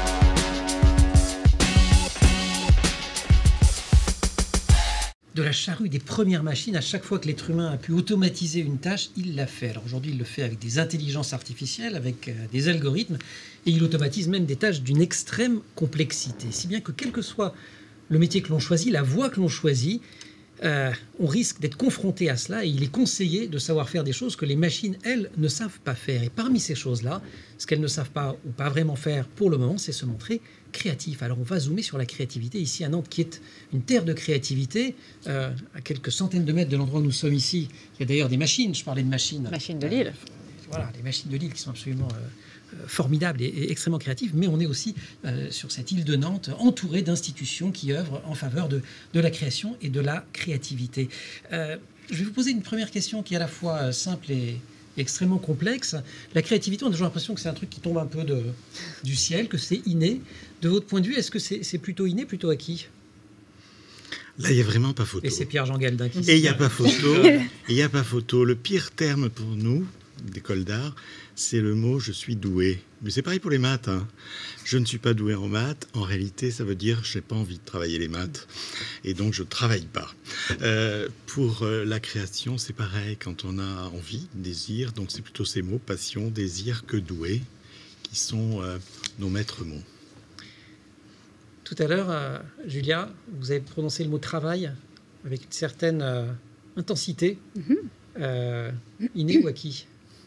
De la charrue des premières machines, à chaque fois que l'être humain a pu automatiser une tâche, il l'a fait. Alors aujourd'hui, il le fait avec des intelligences artificielles, avec euh, des algorithmes, et il automatise même des tâches d'une extrême complexité. Si bien que quel que soit le métier que l'on choisit, la voie que l'on choisit, euh, on risque d'être confronté à cela, et il est conseillé de savoir faire des choses que les machines, elles, ne savent pas faire. Et parmi ces choses-là, ce qu'elles ne savent pas ou pas vraiment faire pour le moment, c'est se montrer créatif. Alors on va zoomer sur la créativité ici à Nantes, qui est une terre de créativité. Euh, à quelques centaines de mètres de l'endroit où nous sommes ici, il y a d'ailleurs des machines, je parlais de machines. Machines de Lille. Euh, voilà, les machines de Lille qui sont absolument euh, euh, formidables et, et extrêmement créatives, mais on est aussi euh, sur cette île de Nantes, entouré d'institutions qui œuvrent en faveur de, de la création et de la créativité. Euh, je vais vous poser une première question qui est à la fois simple et extrêmement complexe. La créativité, on a toujours l'impression que c'est un truc qui tombe un peu de, du ciel, que c'est inné. De votre point de vue, est-ce que c'est c'est plutôt inné, plutôt acquis? Là, il n'y a vraiment pas photo. Et c'est Pierre-Jean Galdin qui... Et il n'y a pas photo. Il n'y a pas photo. Le pire terme pour nous, d'école d'art, c'est le mot « je suis doué ». Mais c'est pareil pour les maths. Hein. Je ne suis pas doué en maths. En réalité, ça veut dire « je n'ai pas envie de travailler les maths ». Et donc, je ne travaille pas. Euh, pour euh, la création, c'est pareil. Quand on a envie, désir, donc c'est plutôt ces mots « passion »,« désir » que « doué » qui sont euh, nos maîtres mots. Tout à l'heure, euh, Julia, vous avez prononcé le mot « travail » avec une certaine euh, intensité. Mm-hmm. euh, innée ou acquis?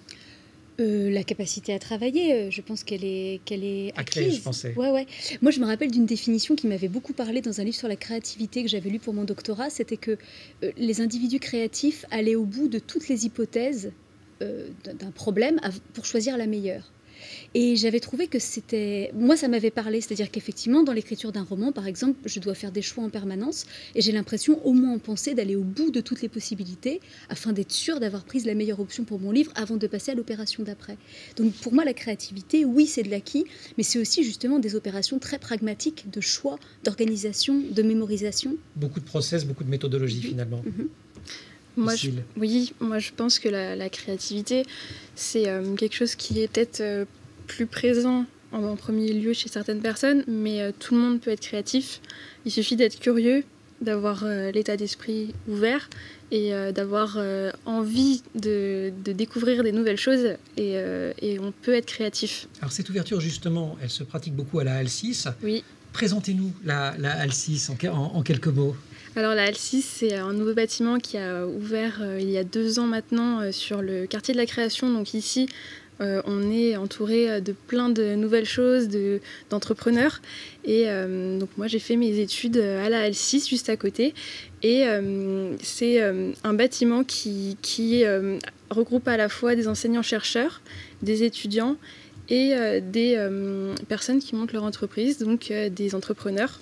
Euh, la capacité à travailler, je pense qu'elle est, qu'elle est À acquise. créer, je pensais. Ouais, ouais. Moi, je me rappelle d'une définition qui m'avait beaucoup parlé dans un livre sur la créativité que j'avais lu pour mon doctorat. C'était que euh, les individus créatifs allaient au bout de toutes les hypothèses euh, d'un problème pour choisir la meilleure. Et j'avais trouvé que c'était... Moi, ça m'avait parlé. C'est-à-dire qu'effectivement, dans l'écriture d'un roman, par exemple, je dois faire des choix en permanence. Et j'ai l'impression, au moins en pensée, d'aller au bout de toutes les possibilités afin d'être sûre d'avoir pris la meilleure option pour mon livre avant de passer à l'opération d'après. Donc pour moi, la créativité, oui, c'est de l'acquis, mais c'est aussi justement des opérations très pragmatiques de choix, d'organisation, de mémorisation. Beaucoup de process, beaucoup de méthodologie, mmh. finalement. Mmh. Moi, je, oui, moi je pense que la, la créativité, c'est euh, quelque chose qui est peut-être euh, plus présent en, en premier lieu chez certaines personnes, mais euh, tout le monde peut être créatif. Il suffit d'être curieux, d'avoir euh, l'état d'esprit ouvert et euh, d'avoir euh, envie de, de découvrir des nouvelles choses et, euh, et on peut être créatif. Alors cette ouverture, justement, elle se pratique beaucoup à la Halle six. Oui. Présentez-nous la, la Halle six en, en, en quelques mots. Alors la Halle six, c'est un nouveau bâtiment qui a ouvert euh, il y a deux ans maintenant euh, sur le quartier de la Création. Donc ici, euh, on est entouré de plein de nouvelles choses, de, d'entrepreneurs. Et euh, donc moi, j'ai fait mes études à la Halle six, juste à côté. Et euh, c'est euh, un bâtiment qui, qui euh, regroupe à la fois des enseignants-chercheurs, des étudiants et euh, des euh, personnes qui montent leur entreprise, donc euh, des entrepreneurs.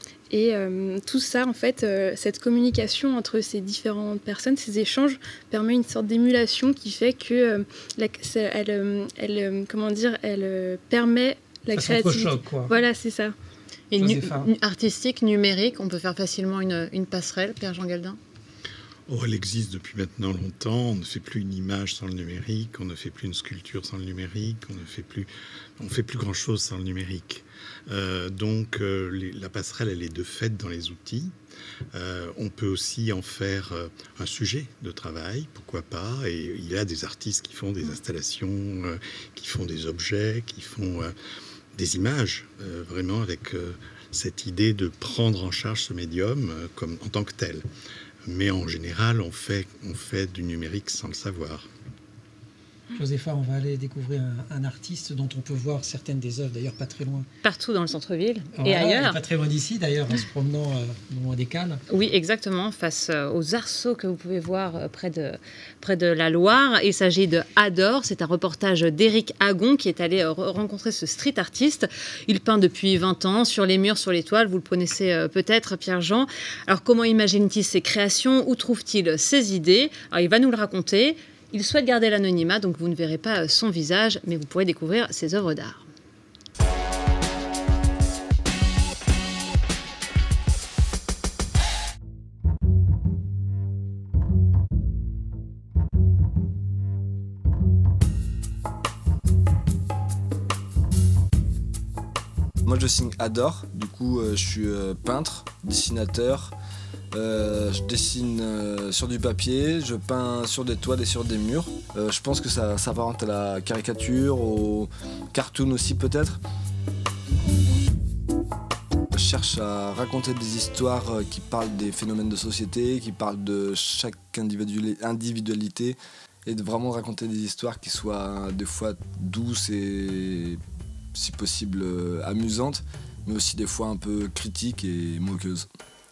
Et euh, tout ça, en fait, euh, cette communication entre ces différentes personnes, ces échanges, permet une sorte d'émulation qui fait que euh, la, elle, elle, elle, comment dire, elle euh, permet la ça créativité. S'entrechoque, quoi. Voilà, c'est ça. Et nu- artistique, numérique, on peut faire facilement une, une passerelle, Pierre-Jean Galdin? Oh, elle existe depuis maintenant longtemps. On ne fait plus une image sans le numérique, on ne fait plus une sculpture sans le numérique, on ne fait plus, on fait plus grand-chose sans le numérique. Euh, donc euh, les, la passerelle, elle est de fait dans les outils. Euh, on peut aussi en faire euh, un sujet de travail, pourquoi pas. Et il y a des artistes qui font des installations, euh, qui font des objets, qui font euh, des images, euh, vraiment avec euh, cette idée de prendre en charge ce médium euh, comme, en tant que tel. Mais en général, on fait, on fait du numérique sans le savoir. Josépha, on va aller découvrir un, un artiste dont on peut voir certaines des œuvres, d'ailleurs pas très loin. Partout dans le centre-ville voilà, et ailleurs. Et pas très loin d'ici, d'ailleurs, en se promenant euh, non loin des Cales. Oui, exactement, face aux arceaux que vous pouvez voir près de, près de la Loire. Il s'agit de Adore, c'est un reportage d'Éric Agon qui est allé rencontrer ce street artiste. Il peint depuis vingt ans sur les murs, sur les toiles, vous le connaissez peut-être, Pierre-Jean. Alors comment imagine-t-il ses créations? Où trouve-t-il ses idées? Alors, il va nous le raconter. Il souhaite garder l'anonymat, donc vous ne verrez pas son visage, mais vous pourrez découvrir ses œuvres d'art. Moi je signe Adore, du coup euh, je suis euh, peintre, dessinateur. Euh, je dessine euh, sur du papier, je peins sur des toiles et sur des murs. Euh, je pense que ça s'apparente à la caricature, au cartoon aussi peut-être. Je cherche à raconter des histoires qui parlent des phénomènes de société, qui parlent de chaque individualité et de vraiment raconter des histoires qui soient des fois douces et si possible amusantes, mais aussi des fois un peu critiques et moqueuses.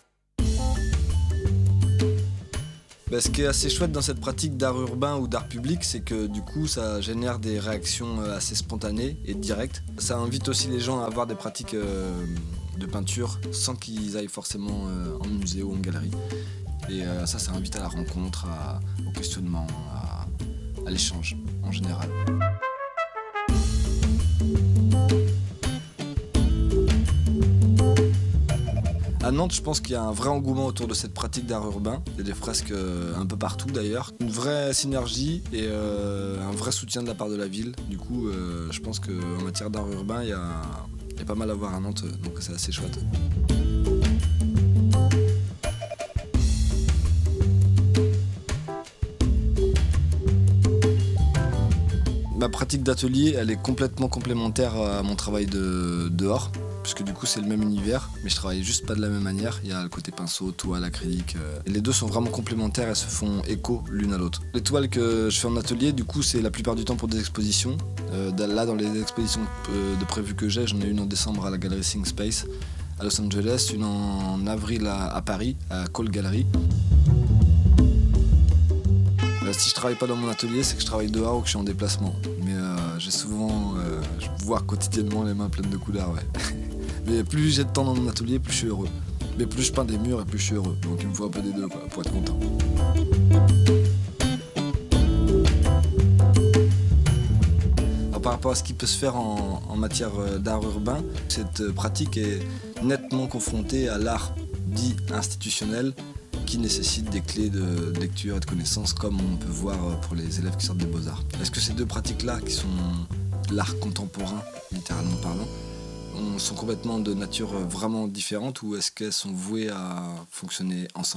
Bah, ce qui est assez chouette dans cette pratique d'art urbain ou d'art public, c'est que du coup ça génère des réactions assez spontanées et directes. Ça invite aussi les gens à avoir des pratiques euh, de peinture sans qu'ils aillent forcément euh, en musée ou en galerie. Et euh, ça, ça invite à la rencontre, à, au questionnement, à, à l'échange en général. À Nantes, je pense qu'il y a un vrai engouement autour de cette pratique d'art urbain. Il y a des fresques un peu partout d'ailleurs. Une vraie synergie et euh, un vrai soutien de la part de la ville. Du coup, euh, je pense qu'en matière d'art urbain, il y, a, il y a pas mal à voir à Nantes, donc c'est assez chouette. Ma pratique d'atelier, elle est complètement complémentaire à mon travail de dehors. parce que du coup c'est le même univers, mais je travaille juste pas de la même manière. Il y a le côté pinceau, toile, acrylique. Euh, et les deux sont vraiment complémentaires, elles se font écho l'une à l'autre. Les toiles que je fais en atelier, du coup, c'est la plupart du temps pour des expositions. Euh, là, dans les expositions euh, de prévues que j'ai, j'en ai une en décembre à la galerie Think Space à Los Angeles, une en avril à, à Paris, à Cole Gallery. Euh, si je travaille pas dans mon atelier, c'est que je travaille dehors ou que je suis en déplacement. Mais euh, j'ai souvent, euh, voire quotidiennement, les mains pleines de couleurs. Ouais. Mais plus j'ai de temps dans mon atelier, plus je suis heureux. Mais plus je peins des murs et plus je suis heureux. Donc il me faut un peu des deux quoi, pour être content. Alors, par rapport à ce qui peut se faire en, en matière d'art urbain, cette pratique est nettement confrontée à l'art dit institutionnel qui nécessite des clés de lecture et de connaissances comme on peut voir pour les élèves qui sortent des Beaux-Arts. Est-ce que ces deux pratiques-là, qui sont l'art contemporain, littéralement parlant, sont complètement de nature vraiment différente ou est-ce qu'elles sont vouées à fonctionner ensemble ?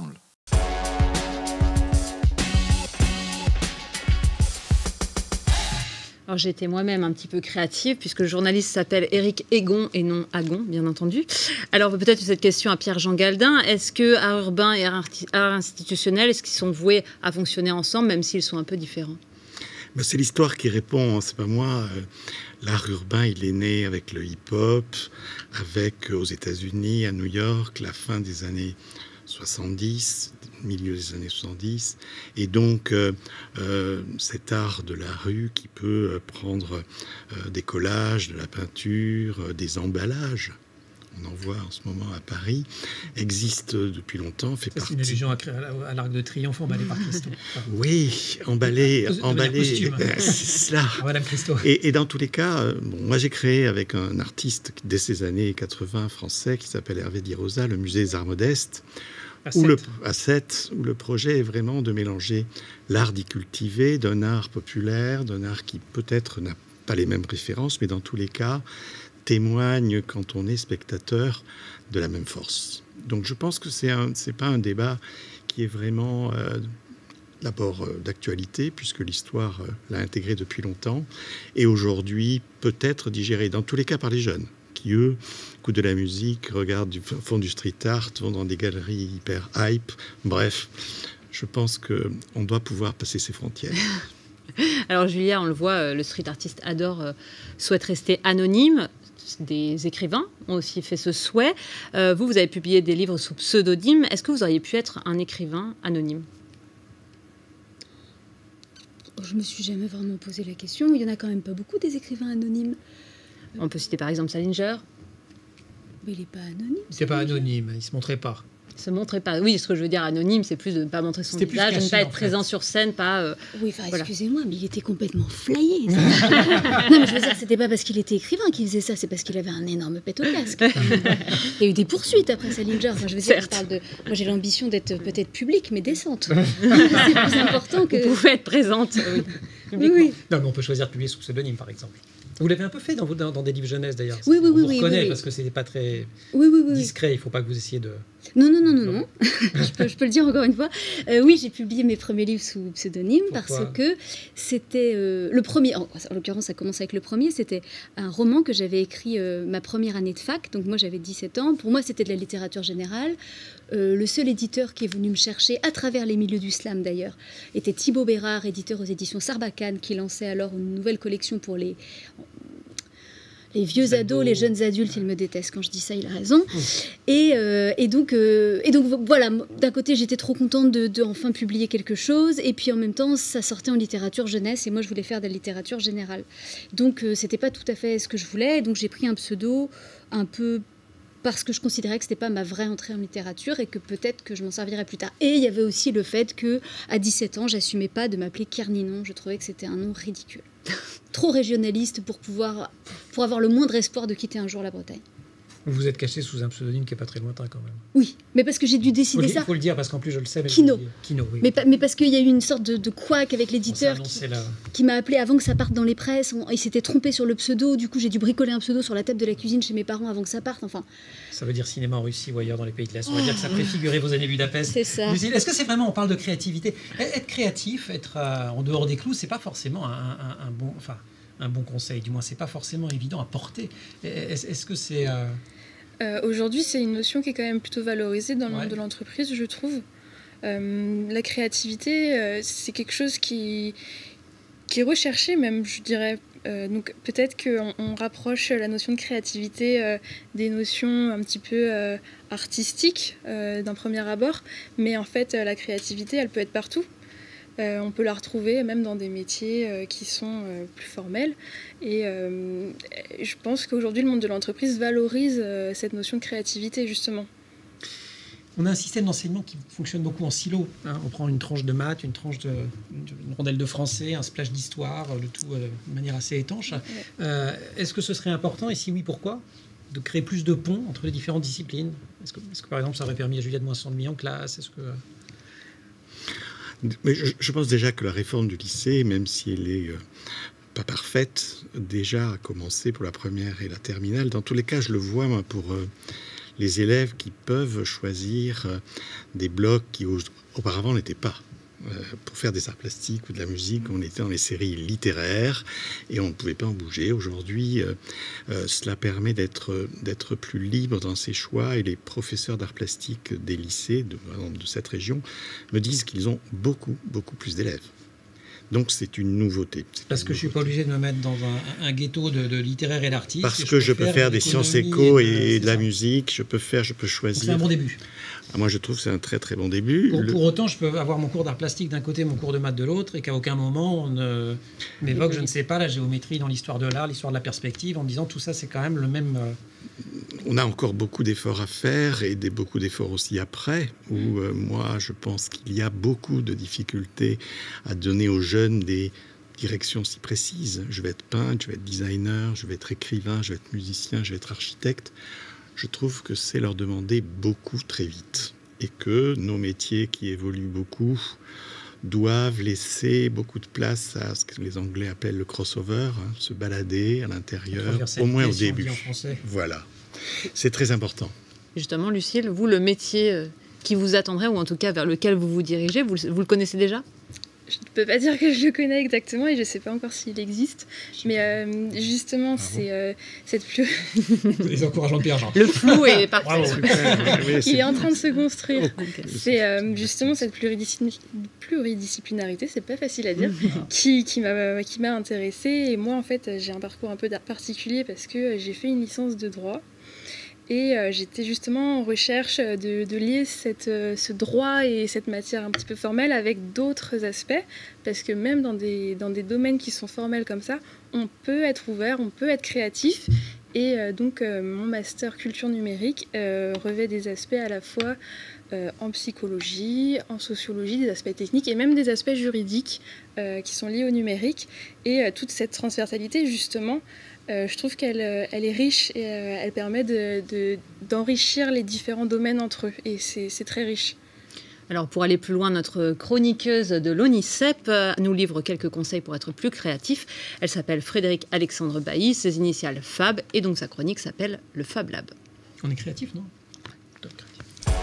Alors j'ai été moi-même un petit peu créative puisque le journaliste s'appelle Éric Egon et non Agon, bien entendu. Alors peut-être cette question à Pierre-Jean Galdin. Est-ce que art urbain et art institutionnel, est-ce qu'ils sont voués à fonctionner ensemble même s'ils sont un peu différents ? Ben, c'est l'histoire qui répond, c'est pas moi. L'art urbain, il est né avec le hip-hop, avec aux États-Unis, à New York, la fin des années soixante-dix, milieu des années soixante-dix, et donc euh, euh, cet art de la rue qui peut prendre euh, des collages, de la peinture, euh, des emballages. On en voit en ce moment à Paris, existe depuis longtemps, fait ça, partie... C'est une allusion à, à l'Arc de Triomphe emballé par Christo. Oui, emballé, de emballé, costume. C'est cela. Madame Christo. Et, et dans tous les cas, bon, moi j'ai créé avec un artiste dès ces années quatre-vingts français qui s'appelle Hervé Di Rosa, le musée des Arts Modestes, où le, à Sète, où le projet est vraiment de mélanger l'art d'y cultiver, d'un art populaire, d'un art qui peut-être n'a pas les mêmes références, mais dans tous les cas témoigne quand on est spectateur de la même force. Donc je pense que c'est un, c'est pas un débat qui est vraiment euh, d'abord euh, d'actualité puisque l'histoire euh, l'a intégré depuis longtemps et aujourd'hui peut-être digéré dans tous les cas par les jeunes qui eux écoutent de la musique, regardent du fond du street art, vont dans des galeries hyper hype. Bref, je pense que on doit pouvoir passer ces frontières. Alors Julia, on le voit, le street artiste adore, euh, souhaite rester anonyme. Des écrivains ont aussi fait ce souhait. Euh, vous, vous avez publié des livres sous pseudonyme. Est-ce que vous auriez pu être un écrivain anonyme ? Je me suis jamais vraiment posé la question. Il y en a quand même pas beaucoup des écrivains anonymes. On peut citer par exemple Salinger. Mais il n'est pas anonyme. Il n'était pas anonyme, il ne se montrait pas. Il ne se montrait pas. Oui, ce que je veux dire anonyme, c'est plus de ne pas montrer son visage, de ne pas être présent sur scène, pas... Euh, oui, enfin, voilà. Excusez-moi, mais il était complètement flyé. Non, mais je veux dire, c'était pas parce qu'il était écrivain qu'il faisait ça, c'est parce qu'il avait un énorme pet au casque. Il y a eu des poursuites après Salinger. Enfin, je veux dire, on parle de... Moi, j'ai l'ambition d'être peut-être publique, mais décente. C'est plus important que... Vous pouvez être présente, oui. Oui, oui. Non, mais on peut choisir de publier sous pseudonyme, par exemple. Vous l'avez un peu fait dans, dans, dans des livres jeunesse, d'ailleurs. Oui, oui, oui. On vous oui, reconnaît oui, oui. parce que ce n'est pas très oui, oui, oui, discret. Il ne faut pas que vous essayiez de... Non, non, non, non, non. je, peux, je peux le dire encore une fois. Euh, oui, j'ai publié mes premiers livres sous pseudonyme parce que c'était euh, le premier... En, en l'occurrence, ça commence avec le premier. C'était un roman que j'avais écrit euh, ma première année de fac. Donc moi, j'avais dix-sept ans. Pour moi, c'était de la littérature générale. Euh, le seul éditeur qui est venu me chercher, à travers les milieux du slam d'ailleurs, était Thibaut Bérard, éditeur aux éditions Sarbacane, qui lançait alors une nouvelle collection pour les... Les vieux les ados, ados, les jeunes adultes, ils me détestent quand je dis ça, il a raison. Mmh. Et, euh, et, donc, euh, et donc, voilà, d'un côté, j'étais trop contente de, de enfin publier quelque chose, et puis en même temps, ça sortait en littérature jeunesse, et moi, je voulais faire de la littérature générale. Donc, euh, c'était pas tout à fait ce que je voulais, et donc j'ai pris un pseudo un peu... parce que je considérais que ce n'était pas ma vraie entrée en littérature et que peut-être que je m'en servirais plus tard. Et il y avait aussi le fait qu'à dix-sept ans, je n'assumais pas de m'appeler Kerninon. Je trouvais que c'était un nom ridicule. Trop régionaliste pour, pouvoir, pour avoir le moindre espoir de quitter un jour la Bretagne. Vous vous êtes caché sous un pseudonyme qui n'est pas très lointain quand même. Oui, mais parce que j'ai dû décider faut ça. Il faut le dire parce qu'en plus je le sais. Mais Kino. Kino, oui. Mais, mais parce qu'il y a eu une sorte de, de couac avec l'éditeur qui, la... qui m'a appelé avant que ça parte dans les presses. On, il s'était trompé sur le pseudo. Du coup, j'ai dû bricoler un pseudo sur la table de la cuisine chez mes parents avant que ça parte. Enfin. Ça veut dire cinéma en Russie ou ailleurs dans les pays de l'Est. On va oh. dire que ça préfigurait vos années Budapest. C'est ça. Est-ce que c'est vraiment, on parle de créativité, être créatif, être euh, en dehors des clous, c'est pas forcément un, un, un bon, enfin, un bon conseil. Du moins, c'est pas forcément évident à porter. Est-ce, est-ce que c'est euh... Euh, Aujourd'hui, c'est une notion qui est quand même plutôt valorisée dans le monde Ouais. de l'entreprise, je trouve. Euh, la créativité, euh, c'est quelque chose qui, qui est recherché même, je dirais. Euh, donc peut-être qu'on on rapproche la notion de créativité euh, des notions un petit peu euh, artistiques euh, d'un premier abord, mais en fait, euh, la créativité, elle peut être partout. Euh, on peut la retrouver même dans des métiers euh, qui sont euh, plus formels. Et euh, je pense qu'aujourd'hui, le monde de l'entreprise valorise euh, cette notion de créativité, justement. On a un système d'enseignement qui fonctionne beaucoup en silo. Hein. On prend une tranche de maths, une tranche de une rondelle de français, un splash d'histoire, le tout euh, de manière assez étanche. Ouais. Euh, Est-ce que ce serait important, et si oui, pourquoi, de créer plus de ponts entre les différentes disciplines? Est-ce que, est-ce que par exemple, ça aurait permis à Juliette de moins s'ennuyer en classe? Est-ce que... Mais je, je pense déjà que la réforme du lycée, même si elle est euh, pas parfaite, déjà a commencé pour la première et la terminale. Dans tous les cas, je le vois moi, pour euh, les élèves qui peuvent choisir euh, des blocs qui au- auparavant n'étaient pas. Euh, pour faire des arts plastiques ou de la musique, on était dans les séries littéraires et on ne pouvait pas en bouger. Aujourd'hui, euh, euh, cela permet d'être d'être plus libre dans ses choix et les professeurs d'arts plastiques des lycées de, par exemple, de cette région me disent qu'ils ont beaucoup, beaucoup plus d'élèves. Donc c'est une nouveauté. C'est Parce une que je ne suis pas obligé de me mettre dans un, un ghetto de, de littéraire et d'artistes. Parce et que je peux faire de des sciences l'économie éco de- et c'est de la ça. musique, je peux faire, je peux Donc choisir. c'est un bon début. Ah, moi je trouve que c'est un très très bon début. Pour, Le- pour autant, je peux avoir mon cours d'art plastique d'un côté, mon cours de maths de l'autre, et qu'à aucun moment on ne m'évoque, je ne sais pas, la géométrie dans l'histoire de l'art, l'histoire de la perspective, en me disant tout ça, c'est quand même le même. euh, On a encore beaucoup d'efforts à faire et des, beaucoup d'efforts aussi après, où euh, moi je pense qu'il y a beaucoup de difficultés à donner aux jeunes des directions si précises. Je vais être peintre, je vais être designer, je vais être écrivain, je vais être musicien, je vais être architecte. Je trouve que c'est leur demander beaucoup très vite et que nos métiers qui évoluent beaucoup doivent laisser beaucoup de place à ce que les Anglais appellent le crossover, hein, se balader à l'intérieur, Transversalité, au moins au si on dit début. en français. Voilà, c'est très important. Justement, Lucille, vous, le métier euh, qui vous attendrait, ou en tout cas vers lequel vous vous dirigez, vous, le- vous le connaissez déjà? Je ne peux pas dire que je le connais exactement et je ne sais pas encore s'il existe. Mais euh, justement, c'est euh, cette plus... Les encouragements de Pierre Jean. Le flou est parfait. Bravo. Oui, Il est en train de se construire. Ok. C'est euh, justement cette pluridiscipli- pluridisciplinarité, c'est pas facile à dire, qui, qui m'a qui m'a intéressée. Et moi, en fait, j'ai un parcours un peu d'art particulier parce que j'ai fait une licence de droit. Et euh, j'étais justement en recherche de, de lier cette, euh, ce droit et cette matière un petit peu formelle avec d'autres aspects, parce que même dans des, dans des domaines qui sont formels comme ça, on peut être ouvert, on peut être créatif. Et euh, donc euh, mon master culture numérique euh, revêt des aspects à la fois euh, en psychologie, en sociologie, des aspects techniques et même des aspects juridiques euh, qui sont liés au numérique. Et euh, toute cette transversalité, justement, Euh, je trouve qu'elle euh, elle est riche et euh, elle permet de, de, d'enrichir les différents domaines entre eux. Et c'est, c'est très riche. Alors pour aller plus loin, notre chroniqueuse de l'ONICEP euh, nous livre quelques conseils pour être plus créatif. Elle s'appelle Frédéric Alexandre Bailly, ses initiales Fab, et donc sa chronique s'appelle le Fab Lab. On est créatif, non? Top créatif.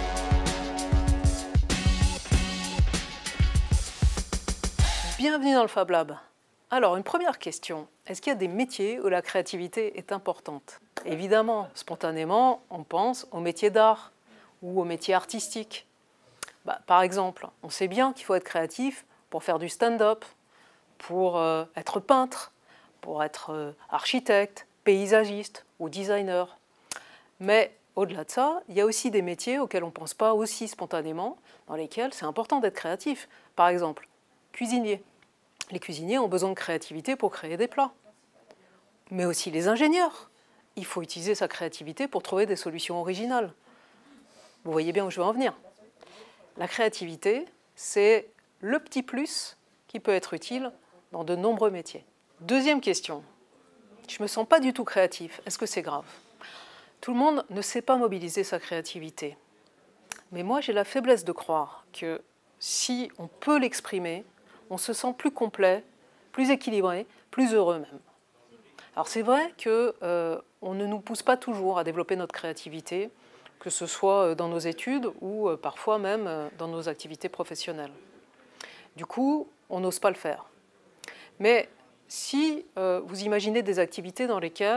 Bienvenue dans le Fab Lab. Alors, une première question. Est-ce qu'il y a des métiers où la créativité est importante? Évidemment, spontanément, on pense aux métiers d'art ou aux métiers artistiques. Bah, par exemple, on sait bien qu'il faut être créatif pour faire du stand-up, pour euh, être peintre, pour être euh, architecte, paysagiste ou designer. Mais au-delà de ça, il y a aussi des métiers auxquels on ne pense pas aussi spontanément, dans lesquels c'est important d'être créatif. Par exemple, cuisinier. Les cuisiniers ont besoin de créativité pour créer des plats. Mais aussi les ingénieurs. Il faut utiliser sa créativité pour trouver des solutions originales. Vous voyez bien où je veux en venir. La créativité, c'est le petit plus qui peut être utile dans de nombreux métiers. Deuxième question. Je ne me sens pas du tout créatif. Est-ce que c'est grave? Tout le monde ne sait pas mobiliser sa créativité. Mais moi, j'ai la faiblesse de croire que si on peut l'exprimer, on se sent plus complet, plus équilibré, plus heureux même. Alors c'est vrai qu'on euh, ne nous pousse pas toujours à développer notre créativité, que ce soit dans nos études ou euh, parfois même euh, dans nos activités professionnelles. Du coup, on n'ose pas le faire. Mais si euh, vous imaginez des activités dans lesquelles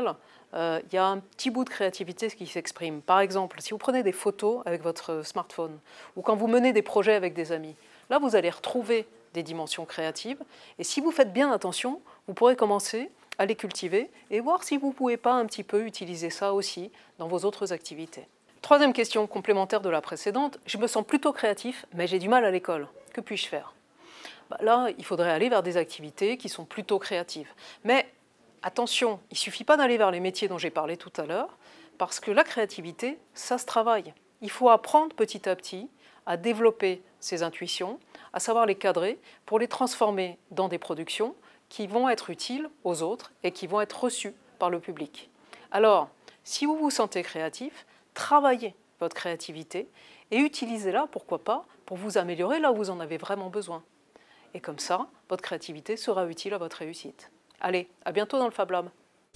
euh, il y a un petit bout de créativité qui s'exprime. Par exemple, si vous prenez des photos avec votre smartphone ou quand vous menez des projets avec des amis, là, vous allez retrouver des dimensions créatives. Et si vous faites bien attention, vous pourrez commencer à les cultiver et voir si vous ne pouvez pas un petit peu utiliser ça aussi dans vos autres activités. Troisième question complémentaire de la précédente, je me sens plutôt créatif, mais j'ai du mal à l'école. Que puis-je faire ? Bah là, il faudrait aller vers des activités qui sont plutôt créatives. Mais attention, il ne suffit pas d'aller vers les métiers dont j'ai parlé tout à l'heure, parce que la créativité, ça se travaille. Il faut apprendre petit à petit à développer ses intuitions, à savoir les cadrer pour les transformer dans des productions qui vont être utiles aux autres et qui vont être reçues par le public. Alors, si vous vous sentez créatif, travaillez votre créativité et utilisez-la, pourquoi pas, pour vous améliorer là où vous en avez vraiment besoin. Et comme ça, votre créativité sera utile à votre réussite. Allez, à bientôt dans le Fab Lab.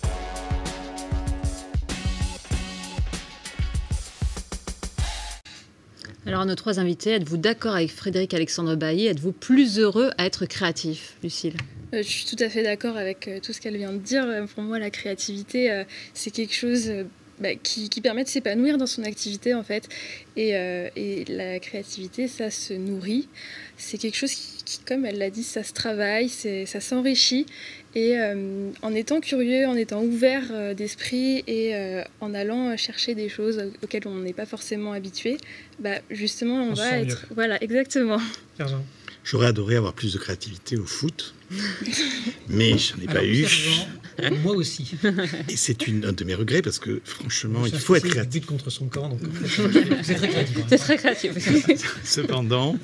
Alors, à nos trois invités, êtes-vous d'accord avec Frédéric Alexandre Bailly? Êtes-vous plus heureux à être créatif, Lucille? Euh, je suis tout à fait d'accord avec euh, tout ce qu'elle vient de dire. Pour moi, la créativité, euh, c'est quelque chose euh, bah, qui, qui permet de s'épanouir dans son activité, en fait. Et, euh, et la créativité, ça se nourrit. C'est quelque chose qui, qui comme elle l'a dit, ça se travaille, c'est, ça s'enrichit. Et euh, en étant curieux, en étant ouvert euh, d'esprit et euh, en allant chercher des choses auxquelles on n'est pas forcément habitué, bah, justement, on, on va être... Mieux. Voilà, exactement. J'aurais adoré avoir plus de créativité au foot, mais je n'en ai Alors, pas eu. Moi aussi. Et c'est une, un de mes regrets parce que franchement, il faut être créatif. But contre son camp, donc c'est très créatif. C'est très créatif. Cependant,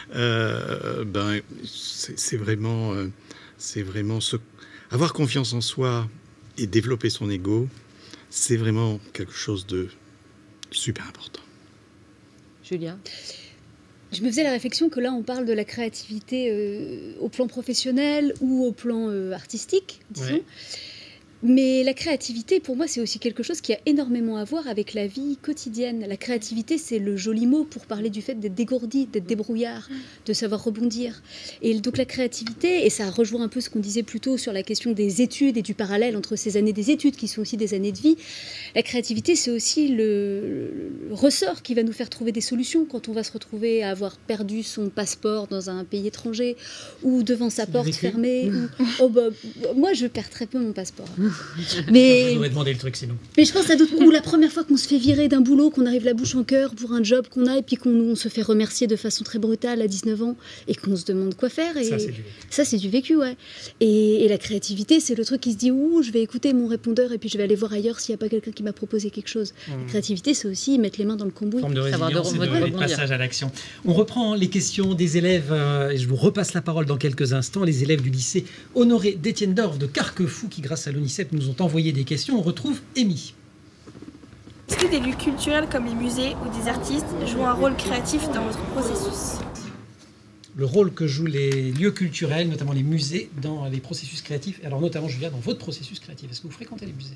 euh, ben, c'est, c'est vraiment, euh, c'est vraiment ce, avoir confiance en soi et développer son ego, c'est vraiment quelque chose de super important. Julia? Je me faisais la réflexion que là, on parle de la créativité euh, au plan professionnel ou au plan euh, artistique, disons. Ouais. Mais la créativité, pour moi, c'est aussi quelque chose qui a énormément à voir avec la vie quotidienne. La créativité, c'est le joli mot pour parler du fait d'être dégourdi, d'être débrouillard, de savoir rebondir. Et donc la créativité, et ça rejoint un peu ce qu'on disait plus tôt sur la question des études et du parallèle entre ces années des études qui sont aussi des années de vie, la créativité, c'est aussi le, le ressort qui va nous faire trouver des solutions quand on va se retrouver à avoir perdu son passeport dans un pays étranger ou devant sa porte fermée. Ou... Oh bah, moi, je perds très peu mon passeport. Mais je voudrais demander le truc sinon. Mais je pense à d'autres. Ou la première fois qu'on se fait virer d'un boulot, qu'on arrive la bouche en cœur pour un job qu'on a et puis qu'on on se fait remercier de façon très brutale à dix-neuf ans et qu'on se demande quoi faire. Et ça, c'est du vécu. Ça, c'est du vécu, ouais. Et, et la créativité, c'est le truc qui se dit ouh, je vais écouter mon répondeur et puis je vais aller voir ailleurs s'il n'y a pas quelqu'un qui m'a proposé quelque chose. Mmh. La créativité, c'est aussi mettre les mains dans le cambouis. Forme de résilience et de, de, de passage à l'action. On reprend les questions des élèves euh, et je vous repasse la parole dans quelques instants. Les élèves du lycée Honoré d'Étienne-Dorf de Carquefou qui, grâce à l'ONICEP, nous ont envoyé des questions. On retrouve Amy. Est-ce que des lieux culturels comme les musées ou des artistes jouent un rôle créatif dans votre processus? Le rôle que jouent les lieux culturels, notamment les musées, dans les processus créatifs. Alors notamment, Julia, dans votre processus créatif, est-ce que vous fréquentez les musées?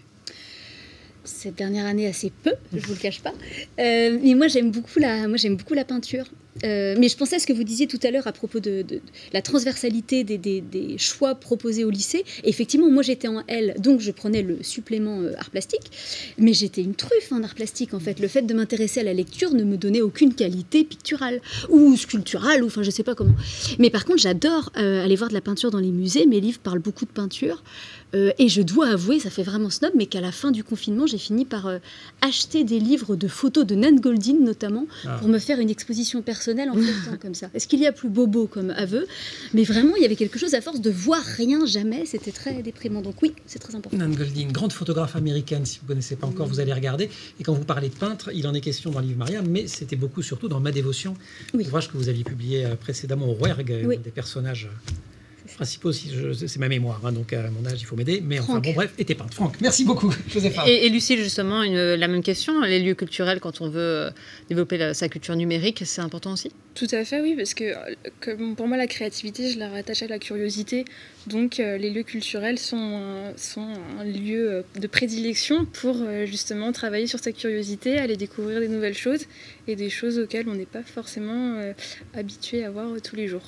Cette dernière année, assez peu, je ne vous le cache pas. Euh, mais moi, j'aime beaucoup la, moi, j'aime beaucoup la peinture. Euh, mais je pensais à ce que vous disiez tout à l'heure à propos de, de, de la transversalité des, des, des choix proposés au lycée. Et effectivement, moi, j'étais en L, donc je prenais le supplément euh, art plastique. Mais j'étais une truffe en art plastique, en fait. Le fait de m'intéresser à la lecture ne me donnait aucune qualité picturale ou sculpturale, ou enfin, je ne sais pas comment. Mais par contre, j'adore euh, aller voir de la peinture dans les musées. Mes livres parlent beaucoup de peinture. Euh, et je dois avouer, ça fait vraiment snob, mais qu'à la fin du confinement, j'ai fini par euh, acheter des livres de photos de Nan Goldin, notamment, ah. pour me faire une exposition personnelle en flottant comme ça. Est-ce qu'il y a plus bobo comme aveu? Mais vraiment, il y avait quelque chose à force de voir rien, jamais. C'était très déprimant. Donc oui, c'est très important. Nan Goldin, grande photographe américaine, si vous ne connaissez pas encore, mmh. vous allez regarder. Et quand vous parlez de peintre, il en est question dans le livre Maria, mais c'était beaucoup surtout dans Ma Dévotion, oui. ouvrage que vous aviez publié précédemment au Rouergue, oui. des personnages... principaux, si je, c'est ma mémoire, hein, donc à mon âge, il faut m'aider. Mais enfin, bon, bref, était peintre. Franck, merci beaucoup, Josépha. Et, et Lucille, justement, une, la même question. Les lieux culturels, quand on veut développer la, sa culture numérique, c'est important aussi? Tout à fait, oui, parce que comme pour moi, la créativité, je la rattache à la curiosité. Donc, euh, les lieux culturels sont, euh, sont un lieu de prédilection pour euh, justement travailler sur sa curiosité, aller découvrir des nouvelles choses et des choses auxquelles on n'est pas forcément euh, habitué à voir euh, tous les jours.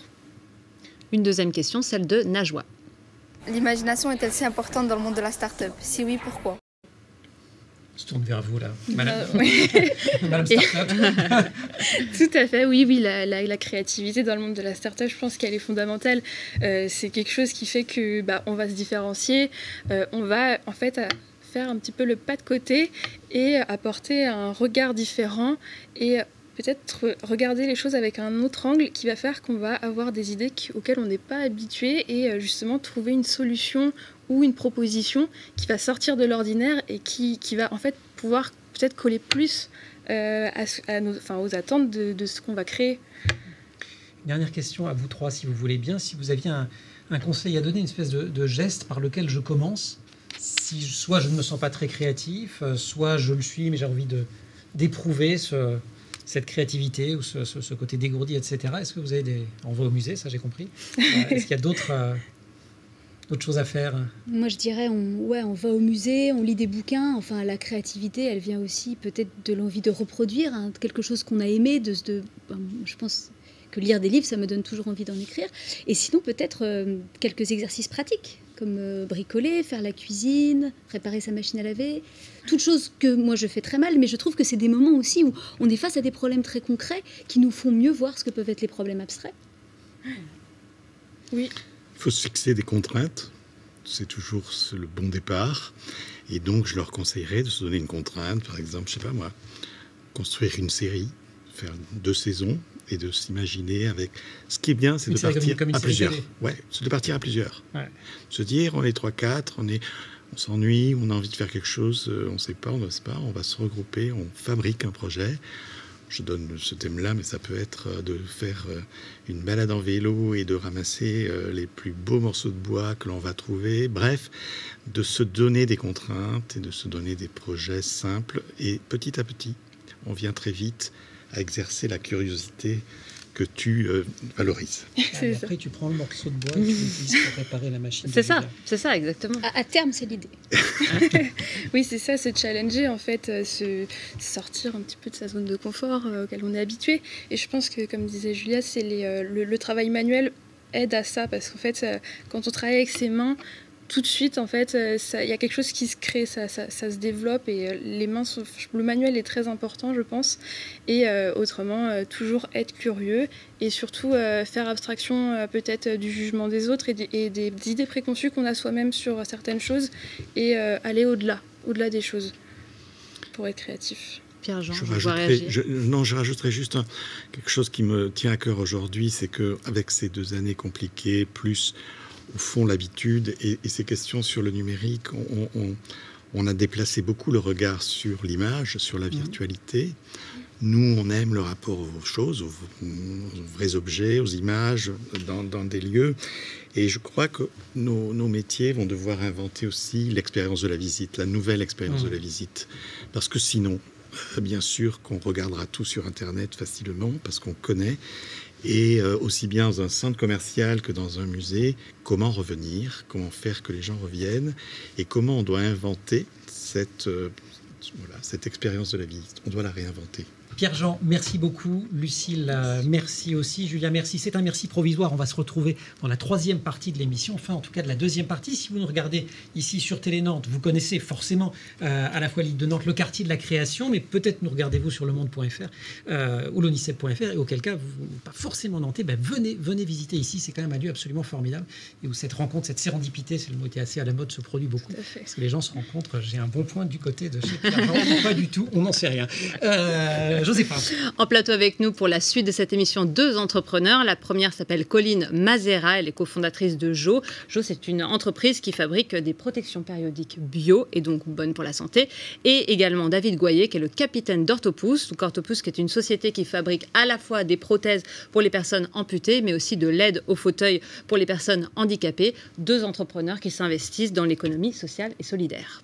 Une deuxième question, celle de Najwa. L'imagination est-elle si importante dans le monde de la start-up? Si oui, pourquoi? Je tourne vers vous, là. Madame, Euh, oui. Madame Startup. Tout à fait, oui, oui, la, la, la créativité dans le monde de la start-up, je pense qu'elle est fondamentale. Euh, c'est quelque chose qui fait que bah, on va se différencier, euh, on va en fait faire un petit peu le pas de côté et apporter un regard différent et peut-être regarder les choses avec un autre angle qui va faire qu'on va avoir des idées qui, auxquelles on n'est pas habitué et justement trouver une solution ou une proposition qui va sortir de l'ordinaire et qui, qui va en fait pouvoir peut-être coller plus euh, à, à nos, enfin, aux attentes de, de ce qu'on va créer. Dernière question à vous trois, si vous voulez bien. Si vous aviez un, un conseil à donner, une espèce de, de geste par lequel je commence, si soit je ne me sens pas très créatif, soit je le suis, mais j'ai envie de, d'éprouver ce, cette créativité ou ce, ce, ce côté dégourdi, et cetera. Est-ce que vous avez des... On va au musée, ça j'ai compris. Euh, est-ce qu'il y a d'autres... Euh, D'autres choses à faire? Moi, je dirais, on, ouais, on va au musée, on lit des bouquins. Enfin, la créativité, elle vient aussi peut-être de l'envie de reproduire hein, quelque chose qu'on a aimé. De, de, ben, je pense que lire des livres, ça me donne toujours envie d'en écrire. Et sinon, peut-être euh, quelques exercices pratiques, comme euh, bricoler, faire la cuisine, réparer sa machine à laver. Toutes choses que moi, je fais très mal, mais je trouve que c'est des moments aussi où on est face à des problèmes très concrets qui nous font mieux voir ce que peuvent être les problèmes abstraits. Oui. Il faut se fixer des contraintes, c'est toujours le bon départ. Et donc, je leur conseillerais de se donner une contrainte, par exemple, je sais pas moi, construire une série, faire deux saisons et de s'imaginer avec... Ce qui est bien, c'est une de partir comme une, comme une à plusieurs. Télé. Ouais, c'est de partir à plusieurs. Ouais. Se dire, on est trois quatre, on est... On s'ennuie, on a envie de faire quelque chose, on ne sait pas, on ne sait pas, on va se regrouper, on fabrique un projet. Je donne ce thème-là, mais ça peut être de faire une balade en vélo et de ramasser les plus beaux morceaux de bois que l'on va trouver. Bref, de se donner des contraintes et de se donner des projets simples. Et petit à petit, on vient très vite à exercer la curiosité que tu euh, valorises. Et après, tu prends le morceau de bois et tu l'utilises pour réparer la machine. C'est ça, c'est ça, exactement. À, à terme, c'est l'idée. Oui, c'est ça, se challenger, en fait, euh, se sortir un petit peu de sa zone de confort euh, auquel on est habitué. Et je pense que, comme disait Julia, c'est les, euh, le, le travail manuel aide à ça, parce qu'en fait, euh, quand on travaille avec ses mains, tout de suite, en fait, il y a quelque chose qui se crée, ça, ça, ça se développe et les mains sont, le manuel est très important, je pense. Et euh, autrement, euh, toujours être curieux et surtout euh, faire abstraction euh, peut-être du jugement des autres et des, et des idées préconçues qu'on a soi-même sur certaines choses et euh, aller au-delà, au-delà des choses pour être créatif. Pierre-Jean, je je rajouterais, je, non, je rajouterais juste un, quelque chose qui me tient à cœur aujourd'hui, c'est qu'avec ces deux années compliquées, plus au fond l'habitude et, et ces questions sur le numérique, on, on, on a déplacé beaucoup le regard sur l'image, sur la virtualité. Nous, on aime le rapport aux choses, aux, aux vrais objets, aux images, dans, dans des lieux. Et je crois que nos, nos métiers vont devoir inventer aussi l'expérience de la visite, la nouvelle expérience mmh. de la visite. Parce que sinon, bien sûr qu'on regardera tout sur Internet facilement, parce qu'on connaît. Et euh, aussi bien dans un centre commercial que dans un musée, comment revenir, comment faire que les gens reviennent et comment on doit inventer cette, euh, voilà, cette expérience de la vie. On doit la réinventer. Pierre-Jean, merci beaucoup. Lucille, euh, merci aussi. Julia, merci. C'est un merci provisoire. On va se retrouver dans la troisième partie de l'émission, enfin en tout cas de la deuxième partie. Si vous nous regardez ici sur Télé Nantes, vous connaissez forcément euh, à la fois l'île de Nantes, le quartier de la création, mais peut-être nous regardez-vous sur le monde point f r euh, ou l'onicep point f r, et auquel cas, vous n'êtes pas forcément nantais, ben venez, venez visiter ici. C'est quand même un lieu absolument formidable et où cette rencontre, cette sérendipité, c'est le mot qui est assez à la mode, se produit beaucoup. Parce que les gens se rencontrent. J'ai un bon point du côté de chez Pierre-Jean. Pas du tout, on n'en sait rien. Euh, Josépha. En plateau avec nous pour la suite de cette émission, deux entrepreneurs. La première s'appelle Colline Mazera, elle est cofondatrice de Jo. Jo, c'est une entreprise qui fabrique des protections périodiques bio et donc bonnes pour la santé. Et également David Goyer, qui est le capitaine d'Orthopousse. Donc Orthopousse, qui est une société qui fabrique à la fois des prothèses pour les personnes amputées, mais aussi de l'aide au fauteuil pour les personnes handicapées. Deux entrepreneurs qui s'investissent dans l'économie sociale et solidaire.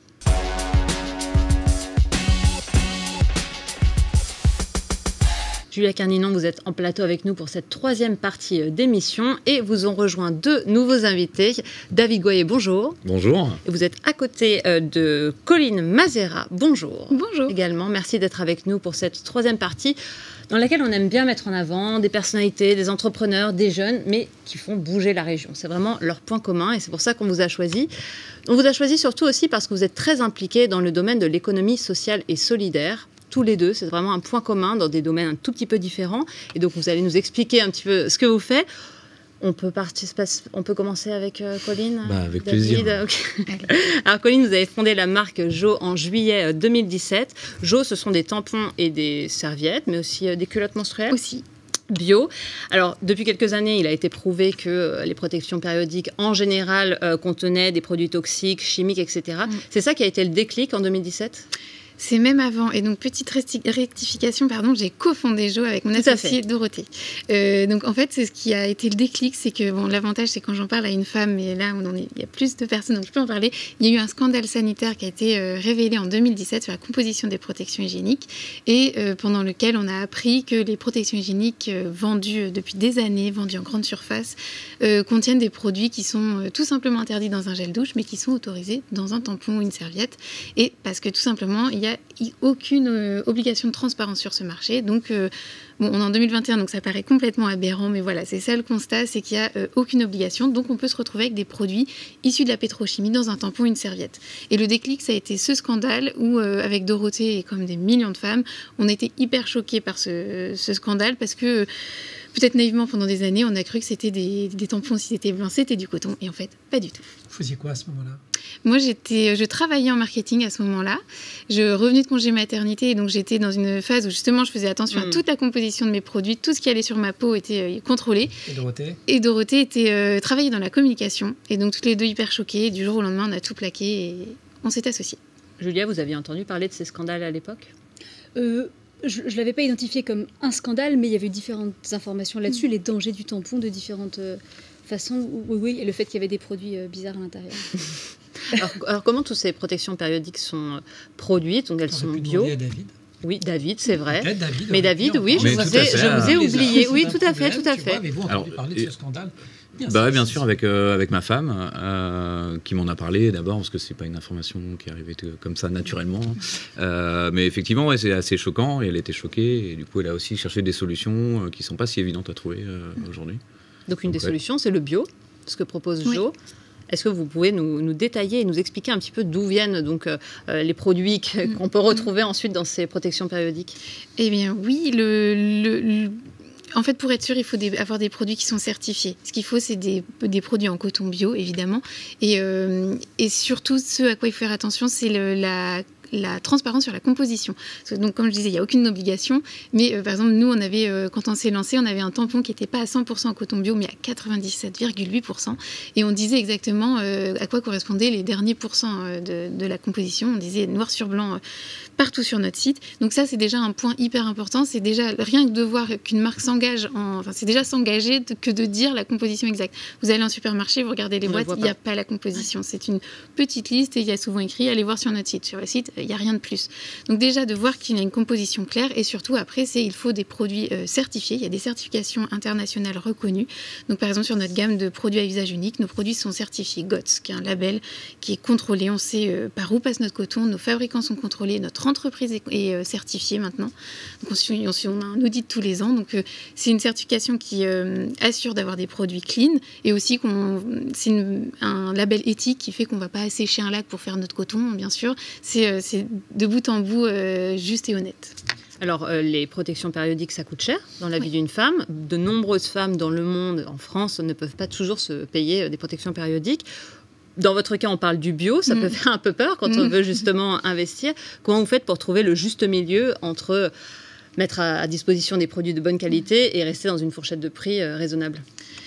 Julia Carninon, vous êtes en plateau avec nous pour cette troisième partie d'émission et vous ont rejoint deux nouveaux invités. David Goyer, bonjour. Bonjour. Et vous êtes à côté de Colline Mazera, bonjour. Bonjour. Également, merci d'être avec nous pour cette troisième partie dans laquelle on aime bien mettre en avant des personnalités, des entrepreneurs, des jeunes, mais qui font bouger la région. C'est vraiment leur point commun et c'est pour ça qu'on vous a choisi. On vous a choisi surtout aussi parce que vous êtes très impliqués dans le domaine de l'économie sociale et solidaire. Tous les deux, c'est vraiment un point commun dans des domaines un tout petit peu différents. Et donc, vous allez nous expliquer un petit peu ce que vous faites. On peut, participer, on peut commencer avec euh, Colline bah, Avec David, plaisir. Okay. Alors, Colline, vous avez fondé la marque Jo en juillet deux mille dix-sept. Jo, ce sont des tampons et des serviettes, mais aussi euh, des culottes menstruelles. Aussi. Bio. Alors, depuis quelques années, il a été prouvé que euh, les protections périodiques, en général, euh, contenaient des produits toxiques, chimiques, et cetera. Mm. C'est ça qui a été le déclic en deux mille dix-sept ? C'est même avant. Et donc, petite rectification, pardon, j'ai cofondé Jo avec mon Tout associée Dorothée. Euh, donc, en fait, c'est ce qui a été le déclic, c'est que, bon, l'avantage, c'est quand j'en parle à une femme, mais là, on en est, il y a plus de personnes, donc je peux en parler. Il y a eu un scandale sanitaire qui a été euh, révélé en deux mille dix-sept sur la composition des protections hygiéniques et euh, pendant lequel on a appris que les protections hygiéniques euh, vendues depuis des années, vendues en grande surface, euh, contiennent des produits qui sont euh, tout simplement interdits dans un gel douche, mais qui sont autorisés dans un tampon ou une serviette. Et parce que, tout simplement, il y a aucune euh, obligation de transparence sur ce marché. Donc, euh, bon, on est en deux mille vingt et un, donc ça paraît complètement aberrant, mais voilà, c'est ça le constat, c'est qu'il n'y a euh, aucune obligation. Donc, on peut se retrouver avec des produits issus de la pétrochimie dans un tampon ou une serviette. Et le déclic, ça a été ce scandale où, euh, avec Dorothée et comme des millions de femmes, on a été hyper choqués par ce, ce scandale parce que euh, peut-être naïvement, pendant des années, on a cru que c'était des, des tampons, si c'était blanc, c'était du coton. Et en fait, pas du tout. Vous faisiez quoi à ce moment-là ? Moi, j'étais, je travaillais en marketing à ce moment-là. Je revenais de congé maternité et donc j'étais dans une phase où justement je faisais attention mmh. à toute la composition de mes produits. Tout ce qui allait sur ma peau était euh, contrôlé. Et Dorothée Et Dorothée était, euh, travaillait dans la communication. Et donc toutes les deux hyper choquées. Du jour au lendemain, on a tout plaqué et on s'est associés. Julia, vous aviez entendu parler de ces scandales à l'époque ? euh... Je ne l'avais pas identifié comme un scandale, mais il y avait différentes informations là-dessus, mmh. les dangers du tampon de différentes euh, façons, oui, oui, et le fait qu'il y avait des produits euh, bizarres à l'intérieur. alors, alors, comment toutes ces protections périodiques sont produites ? Donc, elles On sont pu bio. À David. Oui, David, c'est vrai. David, mais David, oui, je vous, ai, fait, je vous ai oublié. Oui, tout à fait, problème, tout à fait. Vois, mais vous, on alors, parler de ce scandale. Bien, bah, bien sûr, avec, euh, avec ma femme, euh, qui m'en a parlé d'abord, parce que c'est pas une information qui est arrivée comme ça naturellement. Euh, mais effectivement, ouais, c'est assez choquant, et elle était choquée, et du coup, elle a aussi cherché des solutions euh, qui sont pas si évidentes à trouver euh, aujourd'hui. Donc, une Donc, des ouais. solutions, c'est le bio, ce que propose oui. Jo. Est-ce que vous pouvez nous, nous détailler et nous expliquer un petit peu d'où viennent donc, euh, les produits qu'on peut retrouver ensuite dans ces protections périodiques ? Eh bien, oui, le... le, le... En fait, pour être sûr, il faut des, avoir des produits qui sont certifiés. Ce qu'il faut, c'est des, des produits en coton bio, évidemment. Et, euh, et surtout, ce à quoi il faut faire attention, c'est le, la... la transparence sur la composition. Donc, comme je disais, il n'y a aucune obligation. Mais euh, par exemple, nous, on avait, euh, quand on s'est lancé, on avait un tampon qui n'était pas à cent pour cent en coton bio, mais à quatre-vingt-dix-sept virgule huit pour cent. Et on disait exactement euh, à quoi correspondaient les derniers pourcents de, de la composition. On disait noir sur blanc euh, partout sur notre site. Donc ça, c'est déjà un point hyper important. C'est déjà rien que de voir qu'une marque s'engage en... Enfin, c'est déjà s'engager de, que de dire la composition exacte. Vous allez en supermarché, vous regardez les on boîtes, il n'y a pas la composition. C'est une petite liste et il y a souvent écrit « Allez voir sur notre site ». Sur le site, il n'y a rien de plus. Donc déjà, de voir qu'il y a une composition claire et surtout, après, c'est il faut des produits euh, certifiés. Il y a des certifications internationales reconnues. Donc par exemple, sur notre gamme de produits à usage unique, nos produits sont certifiés G O T S, qui est un label qui est contrôlé. On sait euh, par où passe notre coton, nos fabricants sont contrôlés, notre entreprise est, est euh, certifiée maintenant. Donc on, suit, on, suit, on a un audit tous les ans. Donc euh, c'est une certification qui euh, assure d'avoir des produits clean et aussi qu'on, c'est une, un label éthique qui fait qu'on ne va pas assécher un lac pour faire notre coton, bien sûr. C'est, euh, c'est de bout en bout euh, juste et honnête. Alors, euh, les protections périodiques, ça coûte cher dans la vie oui. d'une femme. De nombreuses femmes dans le monde, en France, ne peuvent pas toujours se payer des protections périodiques. Dans votre cas, on parle du bio, ça mmh. peut faire un peu peur quand mmh. on veut justement investir. Comment vous faites pour trouver le juste milieu entre mettre à disposition des produits de bonne qualité et rester dans une fourchette de prix euh, raisonnable ?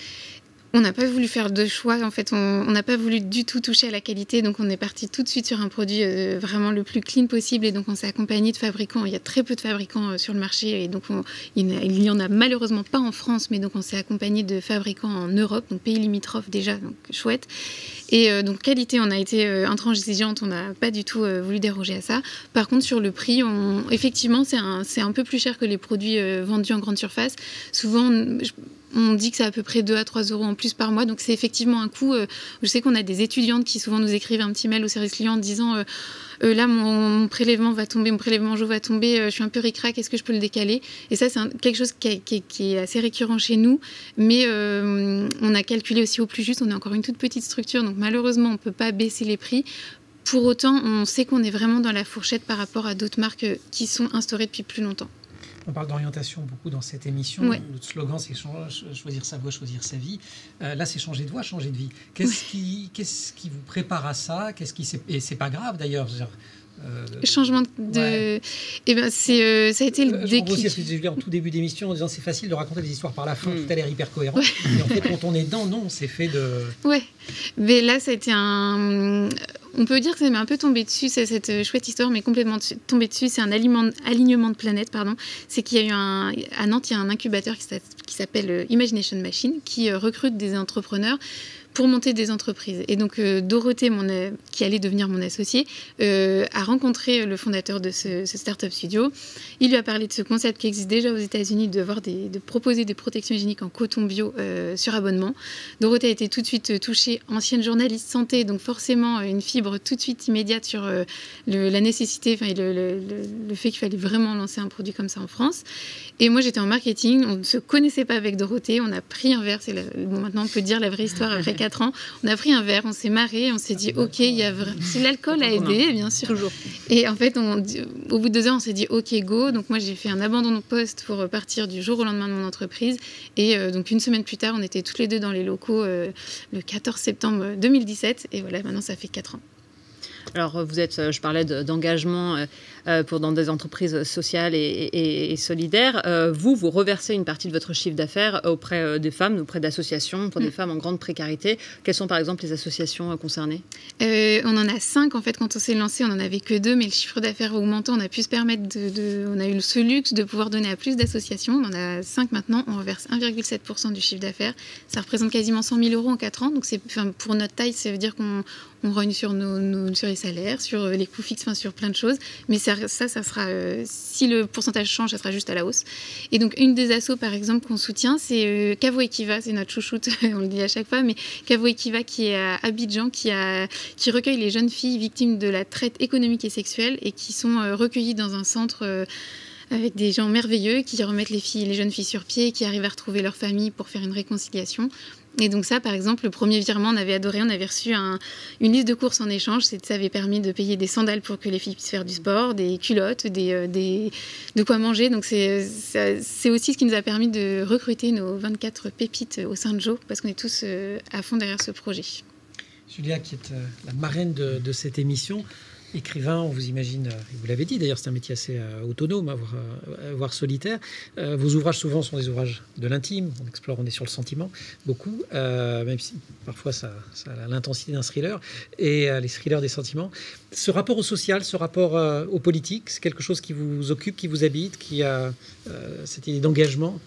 On n'a pas voulu faire de choix, en fait, on n'a pas voulu du tout toucher à la qualité, donc on est parti tout de suite sur un produit euh, vraiment le plus clean possible, et donc on s'est accompagné de fabricants. Il y a très peu de fabricants euh, sur le marché, et donc on, il n'y en a malheureusement pas en France, mais donc on s'est accompagné de fabricants en Europe, donc pays limitrophes déjà, donc chouette. Et euh, donc qualité, on a été euh, intransigeante, on n'a pas du tout euh, voulu déroger à ça. Par contre, sur le prix, on, effectivement, c'est un, c'est un peu plus cher que les produits euh, vendus en grande surface. Souvent, je, on dit que c'est à peu près deux à trois euros en plus par mois, donc c'est effectivement un coût. Euh, je sais qu'on a des étudiantes qui souvent nous écrivent un petit mail au service client en disant euh, euh, là mon, mon prélèvement va tomber, mon prélèvement jour va tomber, euh, je suis un peu ric-rac, est-ce que je peux le décaler? Et ça c'est un, quelque chose qui, a, qui, qui est assez récurrent chez nous, mais euh, on a calculé aussi au plus juste, on est encore une toute petite structure, donc malheureusement on ne peut pas baisser les prix. Pour autant, on sait qu'on est vraiment dans la fourchette par rapport à d'autres marques qui sont instaurées depuis plus longtemps. On parle d'orientation beaucoup dans cette émission. Ouais. Notre slogan, c'est choisir sa voie, choisir sa vie. Euh, là, c'est changer de voie, changer de vie. Qu'est-ce, ouais. qui, qu'est-ce qui vous prépare à ça? Qu'est-ce qui, Et c'est pas grave d'ailleurs. Euh, Changement de. Ouais. Eh ben, c'est, euh, ça a été le euh, déclic. Je aussi ce que j'ai vu en tout début d'émission en disant c'est facile de raconter des histoires par la fin, mm. tout a l'air hyper cohérent. Ouais. Mais en fait, quand on est dedans, non, c'est fait de. Ouais. Mais là, ça a été un. On peut dire que ça m'est un peu tombé dessus, c'est cette chouette histoire, mais complètement tombé dessus. C'est un aliment, alignement de planètes, pardon. C'est qu'il y a eu un, à Nantes, il y a un incubateur qui s'appelle Imagination Machine, qui recrute des entrepreneurs pour monter des entreprises. Et donc, euh, Dorothée, mon, euh, qui allait devenir mon associée, euh, a rencontré le fondateur de ce, ce startup studio. Il lui a parlé de ce concept qui existe déjà aux États-Unis, de, voir des, de proposer des protections hygiéniques en coton bio euh, sur abonnement. Dorothée a été tout de suite touchée, ancienne journaliste santé, donc forcément une fibre tout de suite immédiate sur euh, le, la nécessité, enfin le, le, le, le fait qu'il fallait vraiment lancer un produit comme ça en France. Et moi, j'étais en marketing, on ne se connaissait pas avec Dorothée, on a pris un verre, c'est la, bon, maintenant on peut dire la vraie histoire après quatre ans, on a pris un verre, on s'est marré, on s'est dit ok, il y a vra... si l'alcool a aidé, bien sûr. Toujours. Et en fait, on, au bout de deux heures, on s'est dit ok, go. Donc moi, j'ai fait un abandon de poste pour partir du jour au lendemain de mon entreprise. Et euh, donc une semaine plus tard, on était toutes les deux dans les locaux euh, le quatorze septembre deux mille dix-sept. Et voilà, maintenant, ça fait quatre ans. Alors, vous êtes, je parlais de, d'engagement euh, pour dans des entreprises sociales et, et, et solidaires. Euh, vous, vous reversez une partie de votre chiffre d'affaires auprès euh, des femmes, auprès d'associations pour mmh. des femmes en grande précarité. Quelles sont, par exemple, les associations euh, concernées? euh, On en a cinq, en fait. Quand on s'est lancé, on n'en avait que deux, mais le chiffre d'affaires augmentant, on a pu se permettre de, de... On a eu ce luxe de pouvoir donner à plus d'associations. On en a cinq maintenant. On reverse un virgule sept pour cent du chiffre d'affaires. Ça représente quasiment cent mille euros en quatre ans. Donc, c'est, enfin, pour notre taille, ça veut dire qu'on on rogne sur, nos, nos, sur les salaires, sur les coûts fixes, enfin, sur plein de choses. Mais ça, ça, ça sera, euh, si le pourcentage change, ça sera juste à la hausse. Et donc, une des assos, par exemple, qu'on soutient, c'est euh, Cavo Equiva, c'est notre chouchoute, on le dit à chaque fois, mais Cavo Equiva qui est à Abidjan, qui, a, qui recueille les jeunes filles victimes de la traite économique et sexuelle et qui sont euh, recueillies dans un centre... Euh, avec des gens merveilleux qui remettent les filles, les jeunes filles sur pied, qui arrivent à retrouver leur famille pour faire une réconciliation. Et donc ça, par exemple, le premier virement, on avait adoré, on avait reçu un, une liste de courses en échange. Ça avait permis de payer des sandales pour que les filles puissent faire du sport, des culottes, des, euh, des, de quoi manger. Donc c'est, c'est aussi ce qui nous a permis de recruter nos vingt-quatre pépites au sein de Joe, parce qu'on est tous euh, à fond derrière ce projet. Julia, qui est euh, la marraine de, de cette émission, écrivain, on vous imagine, vous l'avez dit d'ailleurs, c'est un métier assez euh, autonome, voire, euh, voire solitaire. Euh, vos ouvrages souvent sont des ouvrages de l'intime, on explore, on est sur le sentiment, beaucoup, euh, même si parfois ça, ça a l'intensité d'un thriller, et euh, les thrillers des sentiments. Ce rapport au social, ce rapport euh, au politique, c'est quelque chose qui vous occupe, qui vous habite, qui a euh, cette idée d'engagement?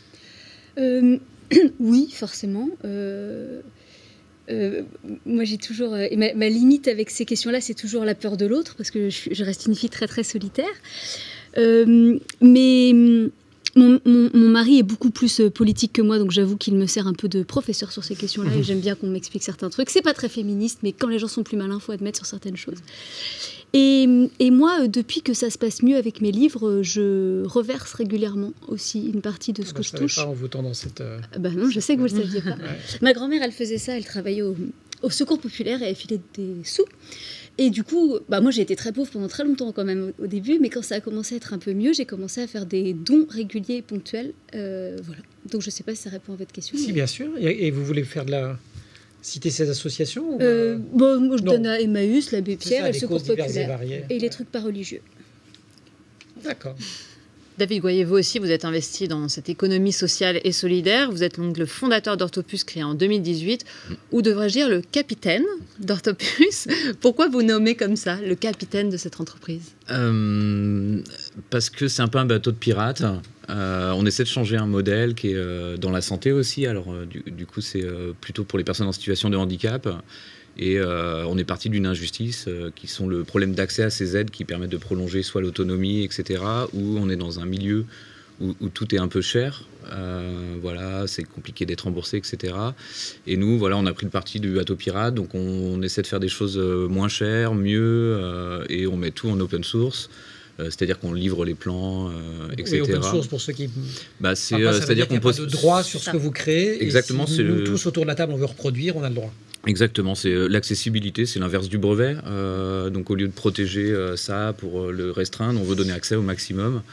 euh, Oui, forcément. Euh... Euh, moi, j'ai toujours... Euh, ma, ma limite avec ces questions-là, c'est toujours la peur de l'autre, parce que je, je reste une fille très, très solitaire. Euh, mais mon, mon, mon mari est beaucoup plus politique que moi, donc j'avoue qu'il me sert un peu de professeur sur ces questions-là, et j'aime bien qu'on m'explique certains trucs. C'est pas très féministe, mais quand les gens sont plus malins, il faut admettre sur certaines choses. Et, et moi, depuis que ça se passe mieux avec mes livres, je reverse régulièrement aussi une partie de ce ah bah, que je, je touche. Pas en votant dans cette... Euh... Bah non, je sais que vous ne le saviez pas. Ouais. Ma grand-mère, elle faisait ça, elle travaillait au, au Secours Populaire et elle filait des sous. Et du coup, bah moi j'ai été très pauvre pendant très longtemps quand même au début, mais quand ça a commencé à être un peu mieux, j'ai commencé à faire des dons réguliers et ponctuels. Euh, voilà. Donc je ne sais pas si ça répond à votre question. Si, mais... bien sûr. Et vous voulez faire de la... Citer ces associations ou... euh, bon, moi, je non. donne à Emmaüs, l'Abbé Pierre ça, et le Secours Populaire. Et, et les trucs pas religieux. D'accord. David Goyer, vous aussi, vous êtes investi dans cette économie sociale et solidaire. Vous êt donc le fondateur d'Orthopus, créé en deux mille dix-huit, ou devrais-je dire le capitaine d'Orthopus. Pourquoi vous nommez comme ça le capitaine de cette entreprise ? euh, Parce que c'est un peu un bateau de pirate. Euh, on essaie de changer un modèle qui est euh, dans la santé aussi. Alors, euh, du, du coup, c'est euh, plutôt pour les personnes en situation de handicap. Et euh, on est parti d'une injustice euh, qui sont le problème d'accès à ces aides qui permettent de prolonger soit l'autonomie, et cetera, où on est dans un milieu où, où tout est un peu cher. Euh, voilà, c'est compliqué d'être remboursé, et cetera. Et nous, voilà, on a pris le parti du bateau pirate, donc on, on essaie de faire des choses moins chères, mieux, euh, et on met tout en open source. Euh, c'est-à-dire qu'on livre les plans, euh, et cetera. Oui, open source pour ceux qui... Bah, c'est, Après, euh, ça c'est-à-dire veut dire qu'on qu'il n'y a pose... pas de droit sur ce que vous créez. Exactement. Et si c'est nous, le... tous autour de la table, on veut reproduire, on a le droit. Exactement, c'est euh, l'accessibilité, c'est l'inverse du brevet. Euh, donc au lieu de protéger euh, ça pour euh, le restreindre, on veut donner accès au maximum.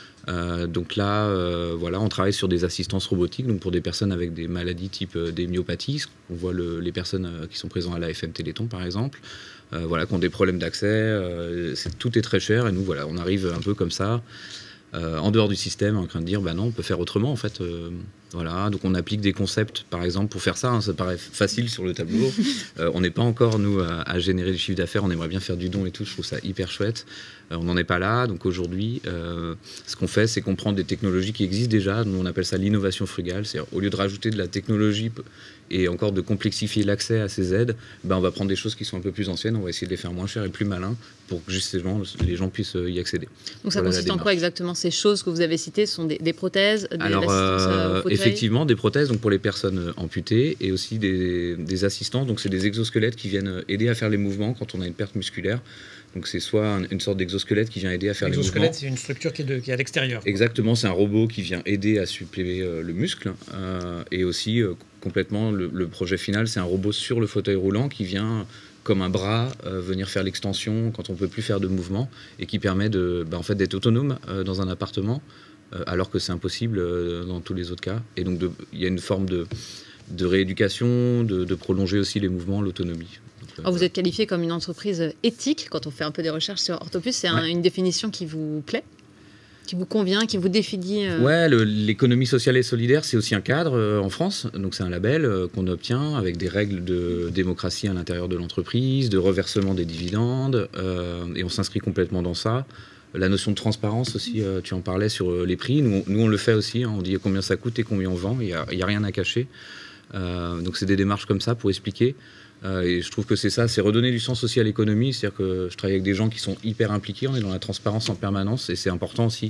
Euh, donc là, euh, voilà, on travaille sur des assistances robotiques, donc pour des personnes avec des maladies type euh, des myopathies. On voit le, les personnes euh, qui sont présentes à la F M Téléthon, par exemple, euh, voilà, qui ont des problèmes d'accès. Euh, c'est, tout est très cher et nous, voilà, on arrive un peu comme ça, euh, en dehors du système, en train de dire, bah non, on peut faire autrement, en fait. Euh, Voilà, donc on applique des concepts, par exemple, pour faire ça, hein, ça paraît facile sur le tableau. Euh, on n'est pas encore, nous, à, à générer du chiffre d'affaires, on aimerait bien faire du don et tout, je trouve ça hyper chouette. Euh, on n'en est pas là, donc aujourd'hui, euh, ce qu'on fait, c'est qu'on prend des technologies qui existent déjà, nous on appelle ça l'innovation frugale, c'est-à-dire au lieu de rajouter de la technologie et encore de complexifier l'accès à ces aides, ben on va prendre des choses qui sont un peu plus anciennes, on va essayer de les faire moins chères et plus malins pour que justement les gens puissent y accéder. Donc ça voilà consiste en quoi exactement? Ces choses que vous avez citées sont des, des prothèses, des Alors, euh, effectivement, des prothèses donc pour les personnes amputées et aussi des, des assistants. Donc, c'est des exosquelettes qui viennent aider à faire les mouvements quand on a une perte musculaire. Donc, c'est soit un, une sorte d'exosquelette qui vient aider à faire les mouvements. L'exosquelette, c'est une structure qui est, de, qui est à l'extérieur. Exactement, c'est un robot qui vient aider à suppléer euh, le muscle. Euh, et aussi, euh, complètement, le, le projet final, c'est un robot sur le fauteuil roulant qui vient, comme un bras, euh, venir faire l'extension quand on ne peut plus faire de mouvement et qui permet de, bah, en fait, d'être autonome euh, dans un appartement. Euh, alors que c'est impossible euh, dans tous les autres cas. Et donc, il y a une forme de, de rééducation, de, de prolonger aussi les mouvements, l'autonomie. Donc, Alors, vous êtes qualifié comme une entreprise éthique quand on fait un peu des recherches sur Orthopus. C'est un, ouais. une définition qui vous plaît, qui vous convient, qui vous définit euh... Ouais, le, l'économie sociale et solidaire, c'est aussi un cadre euh, en France. Donc, c'est un label euh, qu'on obtient avec des règles de démocratie à l'intérieur de l'entreprise, de reversement des dividendes. Euh, et on s'inscrit complètement dans ça. La notion de transparence aussi, euh, tu en parlais sur euh, les prix. Nous, nous, on le fait aussi. Hein, on dit combien ça coûte et combien on vend. Il n'y a, a rien à cacher. Euh, donc, c'est des démarches comme ça pour expliquer. Euh, et je trouve que c'est ça, c'est redonner du sens aussi à l'économie. C'est-à-dire que je travaille avec des gens qui sont hyper impliqués. On est dans la transparence en permanence et c'est important aussi.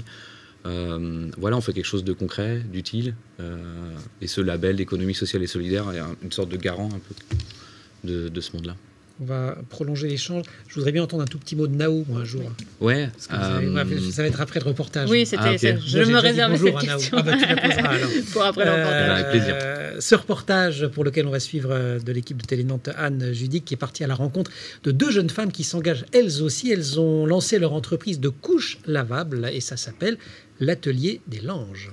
Euh, voilà, on fait quelque chose de concret, d'utile. Euh, et ce label d'économie sociale et solidaire est un, une sorte de garant un peu de, de ce monde-là. On va prolonger l'échange. Je voudrais bien entendre un tout petit mot de Naou, moi, un jour. Ouais. Parce que vous avez, euh... ouais, ça va être après le reportage. Oui, c'était, ah, okay. ça, je moi, me réservais cette question. Ah, bah, tu la poseras, alors. Pour après le reportage. Euh, Avec plaisir. Ce reportage pour lequel on va suivre de l'équipe de Télé Nantes, Anne Judic, qui est partie à la rencontre de deux jeunes femmes qui s'engagent elles aussi. Elles ont lancé leur entreprise de couches lavables et ça s'appelle l'Atelier des Langes.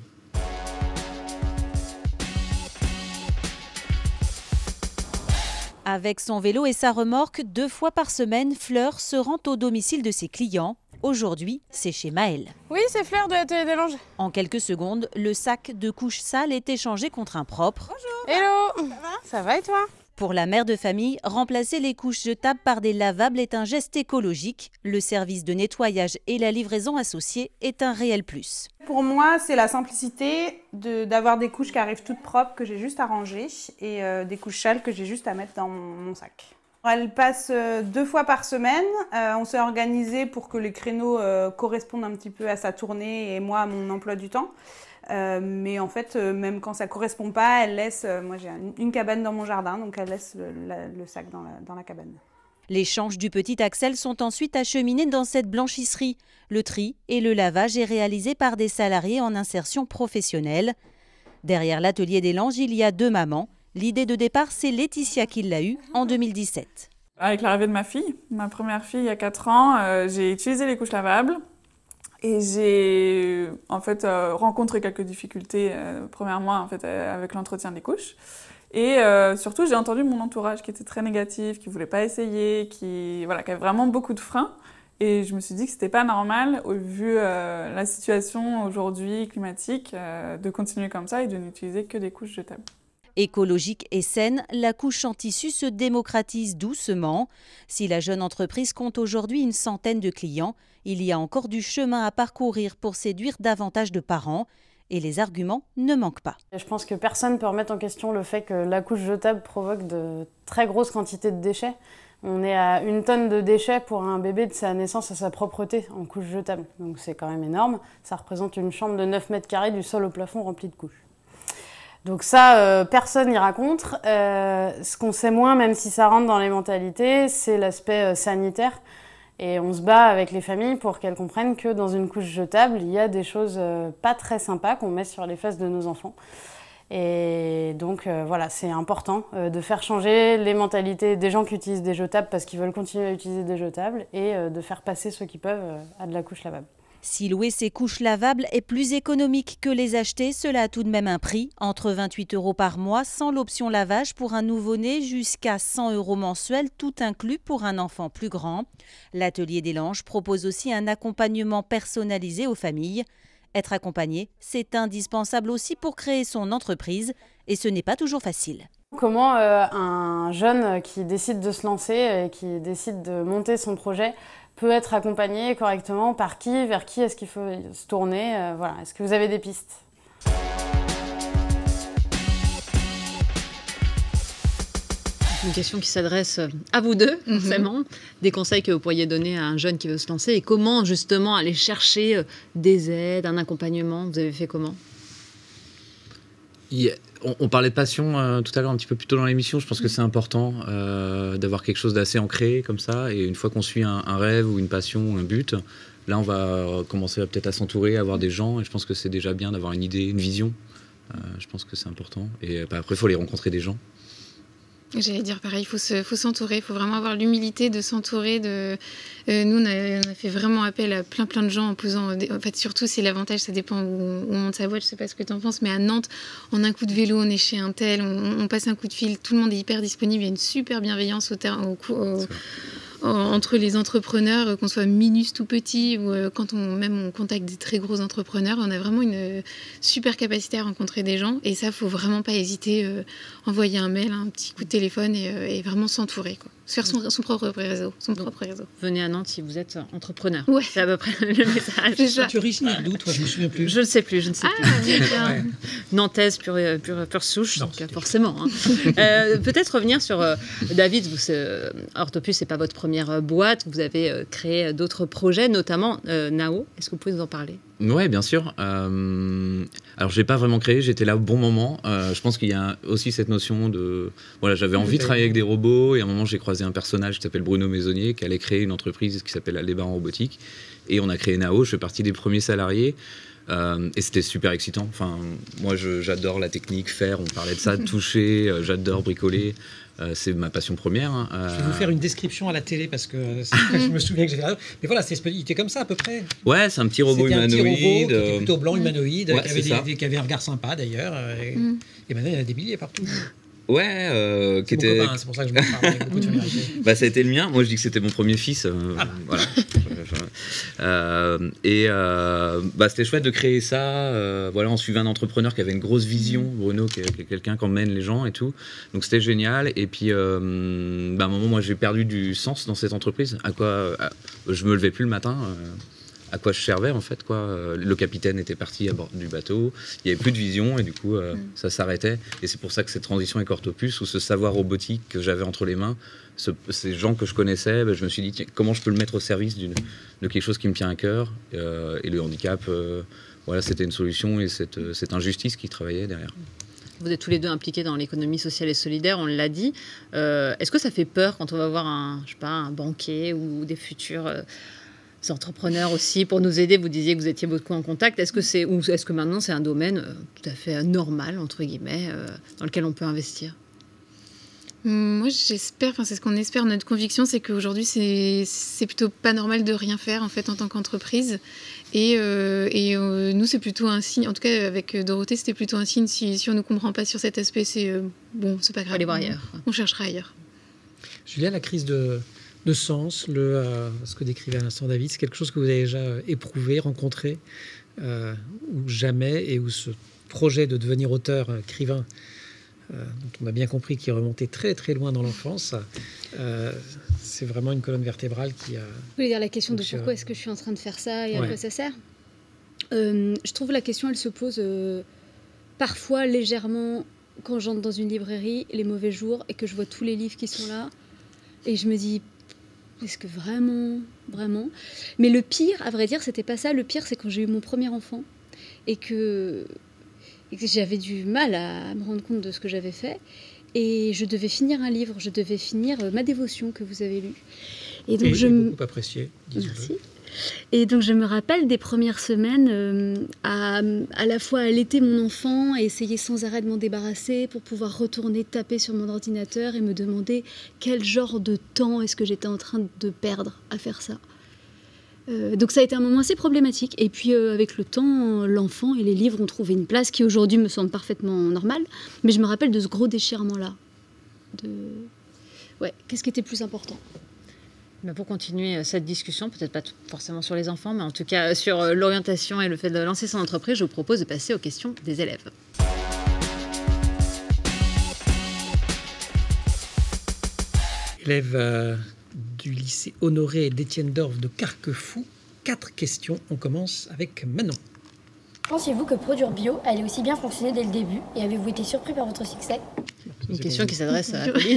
Avec son vélo et sa remorque, deux fois par semaine, Fleur se rend au domicile de ses clients. Aujourd'hui, c'est chez Maëlle. Oui, c'est Fleur de l'Atelier des Langes. En quelques secondes, le sac de couches sales est échangé contre un propre. Bonjour. Hello. Ça va ? Ça va et toi ? Pour la mère de famille, remplacer les couches jetables par des lavables est un geste écologique. Le service de nettoyage et la livraison associée est un réel plus. Pour moi, c'est la simplicité de, d'avoir des couches qui arrivent toutes propres, que j'ai juste à ranger, et euh, des couches sales que j'ai juste à mettre dans mon, mon sac. Elle passe euh, deux fois par semaine. Euh, on s'est organisé pour que les créneaux euh, correspondent un petit peu à sa tournée et moi à mon emploi du temps. Euh, mais en fait, euh, même quand ça ne correspond pas, elle laisse... Euh, moi, j'ai une, une cabane dans mon jardin, donc elle laisse le, la, le sac dans la, dans la cabane. Les changes du petit Axel sont ensuite acheminés dans cette blanchisserie. Le tri et le lavage est réalisé par des salariés en insertion professionnelle. Derrière l'Atelier des Langes, il y a deux mamans. L'idée de départ, c'est Laetitia qui l'a eue en deux mille dix-sept. Avec l'arrivée de ma fille, ma première fille il y a quatre ans, euh, j'ai utilisé les couches lavables. Et j'ai en fait euh, rencontré quelques difficultés, euh, premièrement en fait, euh, avec l'entretien des couches. Et euh, surtout, j'ai entendu mon entourage qui était très négatif, qui ne voulait pas essayer, qui, voilà, qui avait vraiment beaucoup de freins. Et je me suis dit que c'était pas normal, au vu euh, la situation aujourd'hui climatique, euh, de continuer comme ça et de n'utiliser que des couches jetables. Écologique et saine, la couche en tissu se démocratise doucement. Si la jeune entreprise compte aujourd'hui une centaine de clients, il y a encore du chemin à parcourir pour séduire davantage de parents. Et les arguments ne manquent pas. Je pense que personne ne peut remettre en question le fait que la couche jetable provoque de très grosses quantités de déchets. On est à une tonne de déchets pour un bébé de sa naissance à sa propreté en couche jetable. Donc c'est quand même énorme. Ça représente une chambre de neuf mètres carrés du sol au plafond remplie de couches. Donc ça, euh, personne n'ira contre. Euh, ce qu'on sait moins, même si ça rentre dans les mentalités, c'est l'aspect euh, sanitaire. Et on se bat avec les familles pour qu'elles comprennent que dans une couche jetable, il y a des choses euh, pas très sympas qu'on met sur les fesses de nos enfants. Et donc euh, voilà, c'est important euh, de faire changer les mentalités des gens qui utilisent des jetables parce qu'ils veulent continuer à utiliser des jetables et euh, de faire passer ceux qui peuvent euh, à de la couche lavable. Si louer ces couches lavables est plus économique que les acheter, cela a tout de même un prix, entre vingt-huit euros par mois sans l'option lavage pour un nouveau-né jusqu'à cent euros mensuels, tout inclus pour un enfant plus grand. L'atelier des Langes propose aussi un accompagnement personnalisé aux familles. Être accompagné, c'est indispensable aussi pour créer son entreprise et ce n'est pas toujours facile. Comment euh, un jeune qui décide de se lancer et qui décide de monter son projet peut être accompagné correctement, par qui, vers qui est-ce qu'il faut se tourner, euh, voilà. Est-ce que vous avez des pistes ? Une question qui s'adresse à vous deux, forcément. Mm-hmm. Des conseils que vous pourriez donner à un jeune qui veut se lancer et comment justement aller chercher des aides, un accompagnement. Vous avez fait comment ? Yeah. On, on parlait de passion euh, tout à l'heure, un petit peu plus tôt dans l'émission. Je pense que c'est important euh, d'avoir quelque chose d'assez ancré comme ça. Et une fois qu'on suit un, un rêve ou une passion ou un but, là, on va commencer peut-être à s'entourer, à avoir des gens. Et je pense que c'est déjà bien d'avoir une idée, une vision. Euh, je pense que c'est important. Et bah, après, il faut aller rencontrer des gens. J'allais dire pareil, il faut, se, faut s'entourer, il faut vraiment avoir l'humilité de s'entourer. De... Euh, nous, on a, on a fait vraiment appel à plein plein de gens en posant... Des... En fait, surtout, c'est l'avantage, ça dépend où, où on monte sa boîte, je sais pas ce que tu en penses, mais à Nantes, en un coup de vélo, on est chez un tel, on, on passe un coup de fil, tout le monde est hyper disponible, il y a une super bienveillance au ter... au, au, au, entre les entrepreneurs, qu'on soit minus tout petit ou euh, quand on, même on contacte des très gros entrepreneurs, on a vraiment une super capacité à rencontrer des gens et ça, faut vraiment pas hésiter, euh, envoyer un mail, un petit coup de téléphone et, euh, et vraiment s'entourer, quoi. Se faire son, son propre réseau, son Donc, propre réseau. Venez à Nantes si vous êtes entrepreneur. Ouais. C'est à peu près le message. Tu es originaire d'où, toi? Je me souviens plus. Je ne sais plus, je ne sais ah, plus. Ouais. Nantaise, pure, pure, pure souche, non, donc forcément. Hein. euh, peut-être revenir sur euh, David. Vous, euh, Orthopus, c'est pas votre première boîte. Vous avez euh, créé d'autres projets, notamment euh, Nao. Est-ce que vous pouvez nous en parler? Ouais, bien sûr. Euh, alors, je l'ai pas vraiment créé. J'étais là au bon moment. Euh, je pense qu'il y a aussi cette notion de... Voilà, j'avais envie de travailler avec des robots. Et à un moment, j'ai croisé un personnage qui s'appelle Bruno Maisonnier, qui allait créer une entreprise qui s'appelle Aldébar en robotique. Et on a créé Nao. Je fais partie des premiers salariés. Euh, et c'était super excitant. Enfin, moi, je, j'adore la technique, faire. On parlait de ça, toucher. Euh, j'adore bricoler. Euh, c'est ma passion première. Hein. Euh... Je vais vous faire une description à la télé parce que je me souviens que j'ai fait. Mais voilà, c'est, il était comme ça à peu près. Ouais, c'est un petit robot C'était humanoïde. Un petit robot qui était plutôt blanc, humanoïde, ouais, qui, avait des, des, qui avait un regard sympa d'ailleurs. Et, mm. et maintenant, il y en a des milliers partout. Ouais, euh, qui c'est était. Copain, c'est pour ça que je me parle avec beaucoup de familiarité. Bah, ça a été le mien. Moi, je dis que c'était mon premier fils. Euh, ah. Voilà. euh, et euh, bah, c'était chouette de créer ça. Euh, voilà, on suivait un entrepreneur qui avait une grosse vision, Bruno, qui est, qui est quelqu'un qui emmène les gens et tout. Donc c'était génial. Et puis, euh, bah, à un moment, moi, j'ai perdu du sens dans cette entreprise. À quoi à, je me levais plus le matin. Euh, à quoi je servais en fait quoi. Le capitaine était parti à bord du bateau, il n'y avait plus de vision et du coup euh, mm. ça s'arrêtait et c'est pour ça que cette transition avec Orthopus ou ce savoir robotique que j'avais entre les mains, ce, ces gens que je connaissais, ben, je me suis dit tiens, comment je peux le mettre au service d'une, de quelque chose qui me tient à cœur euh, et le handicap, euh, voilà, c'était une solution et cette, cette injustice qui travaillait derrière. Vous êtes tous les deux impliqués dans l'économie sociale et solidaire, on l'a dit. Euh, est-ce que ça fait peur quand on va voir un, je sais pas, un banquier ou des futurs euh, entrepreneurs aussi pour nous aider? Vous disiez que vous étiez beaucoup en contact. Est-ce que c'est ou est-ce que maintenant c'est un domaine euh, tout à fait normal entre guillemets euh, dans lequel on peut investir? Moi, j'espère, enfin c'est ce qu'on espère. Notre conviction, c'est qu'aujourd'hui, c'est c'est plutôt pas normal de rien faire en fait en tant qu'entreprise. Et, euh, et euh, nous, c'est plutôt un signe. En tout cas, avec Dorothée, c'était plutôt un signe. Si, si on ne comprend pas sur cet aspect, c'est euh, bon, c'est pas grave. Aller voir ailleurs. On cherchera ailleurs. Julia, la crise de de sens, le, euh, ce que décrivait à l'instant David, c'est quelque chose que vous avez déjà éprouvé, rencontré, euh, ou jamais, et où ce projet de devenir auteur, écrivain, euh, dont on a bien compris qu'il remontait très très loin dans l'enfance, euh, c'est vraiment une colonne vertébrale qui a... Vous voulez dire la question de Monsieur... pourquoi est-ce que je suis en train de faire ça et à Ouais. quoi ça sert? euh, Je trouve la question, elle se pose euh, parfois légèrement quand j'entre dans une librairie, les mauvais jours, et que je vois tous les livres qui sont là, et je me dis, est-ce que vraiment, vraiment? Mais le pire, à vrai dire, c'était pas ça. Le pire, c'est quand j'ai eu mon premier enfant, et que, et que j'avais du mal à me rendre compte de ce que j'avais fait, et je devais finir un livre, je devais finir euh, Ma dévotion que vous avez lu. Et donc et, je et m- beaucoup apprécié, disons-le. Merci. Et donc je me rappelle des premières semaines euh, à, à la fois allaiter mon enfant et essayer sans arrêt de m'en débarrasser pour pouvoir retourner taper sur mon ordinateur et me demander quel genre de temps est-ce que j'étais en train de perdre à faire ça. Euh, donc ça a été un moment assez problématique. Et puis euh, avec le temps, l'enfant et les livres ont trouvé une place qui aujourd'hui me semble parfaitement normale. Mais je me rappelle de ce gros déchirement-là. De... Ouais, qu'est-ce qui était plus important ? Mais pour continuer cette discussion, peut-être pas t- forcément sur les enfants, mais en tout cas sur euh, l'orientation et le fait de lancer son entreprise, je vous propose de passer aux questions des élèves. Élève euh, du lycée Honoré d'Étienne Dorf de Carquefou. Quatre questions. On commence avec Manon. Pensiez-vous que produire bio allait aussi bien fonctionner dès le début et avez-vous été surpris par votre succès? Une question qui s'adresse à Pauline.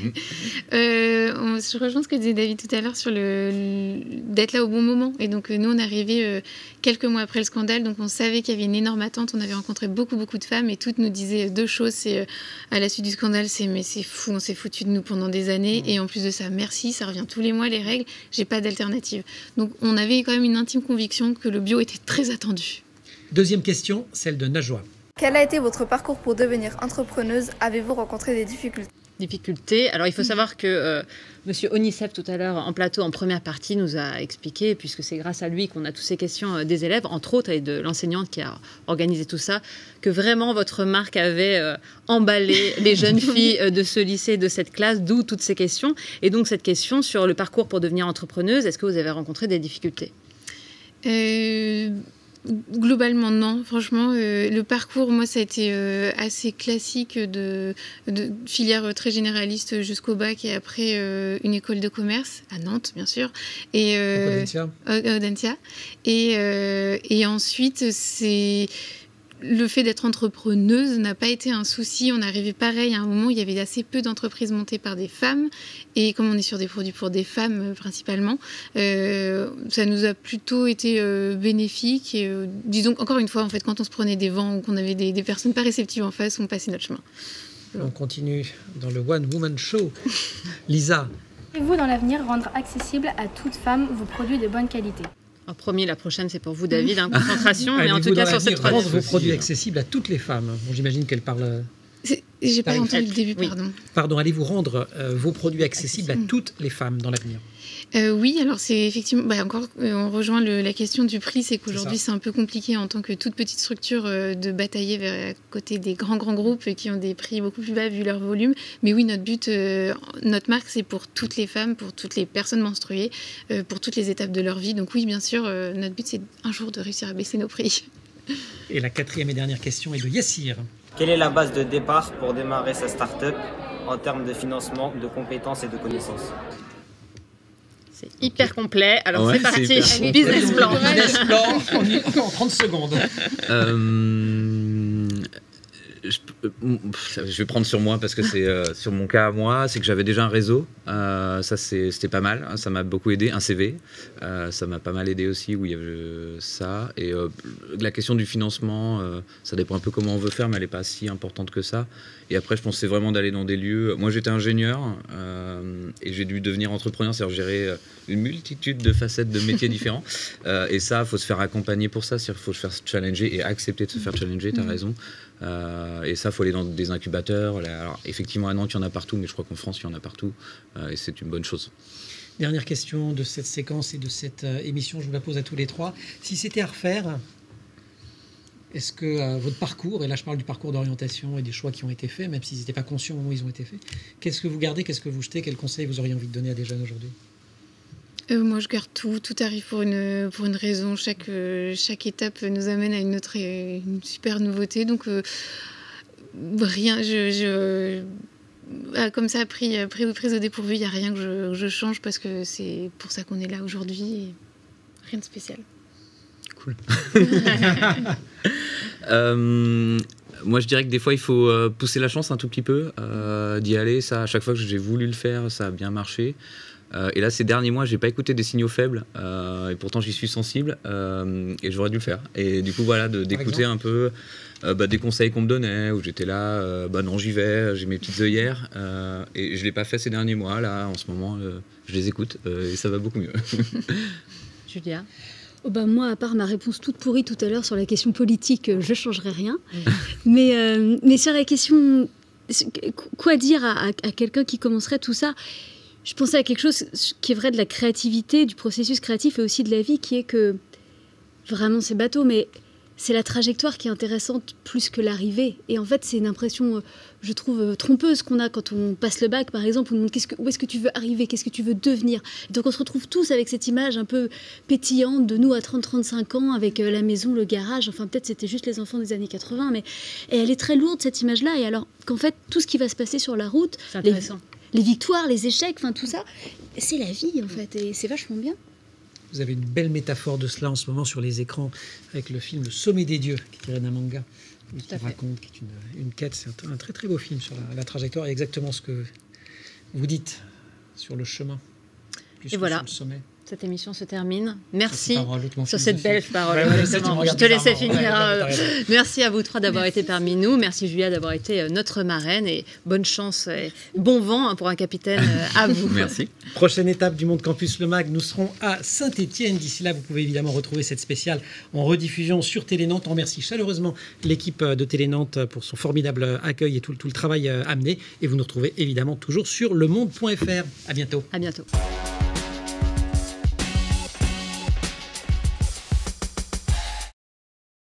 euh, on, je rejoins ce que disait David tout à l'heure sur le, le- d'être là au bon moment. Et donc, euh, nous, on est arrivés euh, quelques mois après le scandale. Donc, on savait qu'il y avait une énorme attente. On avait rencontré beaucoup, beaucoup de femmes et toutes nous disaient deux choses. C'est euh, à la suite du scandale, c'est mais c'est fou, on s'est foutu de nous pendant des années. Et en plus de ça, merci, ça revient tous les mois, les règles. J'ai pas d'alternative. Donc, on avait quand même une intime conviction que le bio était très attendu. Deuxième question, celle de Najwa. Quel a été votre parcours pour devenir entrepreneuse? Avez-vous rencontré des difficultés? Difficulté. Alors, il faut savoir que euh, Monsieur Onicep, tout à l'heure, en plateau, en première partie, nous a expliqué, puisque c'est grâce à lui qu'on a toutes ces questions euh, des élèves, entre autres, et de l'enseignante qui a organisé tout ça, que vraiment votre marque avait euh, emballé les jeunes filles euh, de ce lycée, de cette classe, d'où toutes ces questions. Et donc, cette question sur le parcours pour devenir entrepreneuse, est-ce que vous avez rencontré des difficultés? Euh, Globalement, non. Franchement, euh, le parcours, moi, ça a été euh, assez classique de, de filière très généraliste jusqu'au bac et après euh, une école de commerce à Nantes, bien sûr. Et, euh, Audencia. euh, Audencia. Et, euh, et ensuite, c'est... Le fait d'être entrepreneuse n'a pas été un souci. On arrivait pareil à un moment où il y avait assez peu d'entreprises montées par des femmes. Et comme on est sur des produits pour des femmes euh, principalement, euh, ça nous a plutôt été euh, bénéfique. Et, euh, disons encore une fois, en fait, quand on se prenait des vents ou qu'on avait des, des personnes pas réceptives en face, on passait notre chemin. On continue dans le One Woman Show. Lisa. Pouvez-vous dans l'avenir rendre accessible à toute femme vos produits de bonne qualité? En premier, la prochaine, c'est pour vous, David. Hein, concentration, mais en Allez-vous tout cas dans sur cette l'avenir rendre troisième. vos produits accessibles à toutes les femmes. Bon, j'imagine qu'elle parle... J'ai pas Tarif. entendu le début, Oui. pardon. Pardon, allez-vous rendre euh, vos produits accessibles à toutes les femmes dans l'avenir? Euh, oui, alors c'est effectivement, bah encore, euh, on rejoint le- la question du prix, c'est qu'aujourd'hui C'est c'est un peu compliqué en tant que toute petite structure euh, de batailler vers à côté des grands grands groupes qui ont des prix beaucoup plus bas vu leur volume. Mais oui, notre but, euh, notre marque, c'est pour toutes les femmes, pour toutes les personnes menstruées, euh, pour toutes les étapes de leur vie. Donc oui, bien sûr, euh, notre but c'est un jour de réussir à baisser nos prix. Et la quatrième et dernière question est de Yassir. Quelle est la base de départ pour démarrer sa start-up en termes de financement, de compétences et de connaissances? C'est hyper complet. Alors Ouais, c'est parti. c'est hyper complet. Business plan. Business plan en, y- en trente secondes. Euh, je, euh, je vais prendre sur moi parce que c'est euh, sur mon cas à moi, c'est que j'avais déjà un réseau. Euh, ça c'est- c'était pas mal, hein, ça m'a beaucoup aidé. Un C V, euh, ça m'a pas mal aidé aussi où il y avait euh, ça. Et euh, la question du financement, euh, ça dépend un peu comment on veut faire, mais elle n'est pas si importante que ça. Et après, je pensais vraiment d'aller dans des lieux. Moi, j'étais ingénieur euh, et j'ai dû devenir entrepreneur, c'est-à-dire gérer euh, une multitude de facettes de métiers différents. Euh, et ça, il faut se faire accompagner pour ça, c'est-à-dire qu'il faut se faire challenger et accepter de se faire challenger, tu as raison. Euh, et ça, il faut aller dans des incubateurs. Alors, effectivement, à Nantes, il y en a partout, mais je crois qu'en France, il y en a partout. Euh, et c'est une bonne chose. Dernière question de cette séquence et de cette euh, émission, je vous la pose à tous les trois. Si c'était à refaire, est-ce que euh, votre parcours, et là je parle du parcours d'orientation et des choix qui ont été faits, même s'ils n'étaient pas conscients au moment où ils ont été faits, qu'est-ce que vous gardez, qu'est-ce que vous jetez, quels conseils vous auriez envie de donner à des jeunes aujourd'hui? Euh, moi, je garde tout. Tout arrive pour une, pour une raison. Chaque, euh, chaque étape nous amène à une autre, une super nouveauté. Donc, euh, rien. Je, je, ah, comme ça, pris, pris, prise au dépourvu, il n'y a rien que je, que je change parce que c'est pour ça qu'on est là aujourd'hui. Et rien de spécial. Cool. euh, moi, je dirais que des fois, il faut euh, pousser la chance un tout petit peu, euh, d'y aller. Ça, à chaque fois que j'ai voulu le faire, ça a bien marché. Euh, et là, ces derniers mois, j'ai pas écouté des signaux faibles, euh, et pourtant j'y suis sensible, euh, et j'aurais dû le faire. Et du coup, voilà, de, d'écouter un peu euh, bah, des conseils qu'on me donnait, où j'étais là, euh, bah non, j'y vais, j'ai mes petites œillères, euh, et je l'ai pas fait ces derniers mois. Là, en ce moment, euh, je les écoute, euh, et ça va beaucoup mieux. Julia? Oh bah moi, à part ma réponse toute pourrie tout à l'heure sur la question politique, je ne changerai rien. Mmh. Mais, euh, mais sur la question, quoi dire à, à, à quelqu'un qui commencerait tout ça? Je pensais à quelque chose qui est vrai de la créativité, du processus créatif et aussi de la vie, qui est que, vraiment c'est bateau, mais c'est la trajectoire qui est intéressante plus que l'arrivée. Et en fait, c'est une impression, je trouve, trompeuse qu'on a quand on passe le bac, par exemple. On nous demande qu'est-ce que, où est-ce que tu veux arriver, qu'est-ce que tu veux devenir. Et donc on se retrouve tous avec cette image un peu pétillante de nous à trente à trente-cinq ans, avec la maison, le garage. Enfin, peut-être c'était juste les enfants des années quatre-vingts, mais et elle est très lourde, cette image-là. Et alors qu'en fait, tout ce qui va se passer sur la route, c'est intéressant. Les, les victoires, les échecs, enfin tout ça, c'est la vie, en fait. Et c'est vachement bien. Vous avez une belle métaphore de cela en ce moment sur les écrans avec le film Le Sommet des Dieux, qui est tiré d'un manga, qui raconte, qui est une, une quête. C'est un, un très très beau film sur la, la trajectoire et exactement ce que vous dites sur le chemin. Et voilà. Sur le sommet. Cette émission se termine. Merci parole, sur cette belle parole. Ouais, ouais, je te laissais finir. Ouais, merci à vous trois d'avoir été parmi nous. Merci Julia d'avoir été notre marraine et bonne chance et bon vent pour un capitaine à vous. Merci. Prochaine étape du Monde Campus Le Mag, nous serons à Saint-Étienne. D'ici là, vous pouvez évidemment retrouver cette spéciale en rediffusion sur Télé Nantes. On remercie chaleureusement l'équipe de Télé Nantes pour son formidable accueil et tout, tout le travail amené. Et vous nous retrouvez évidemment toujours sur lemonde point f r. À bientôt. À bientôt.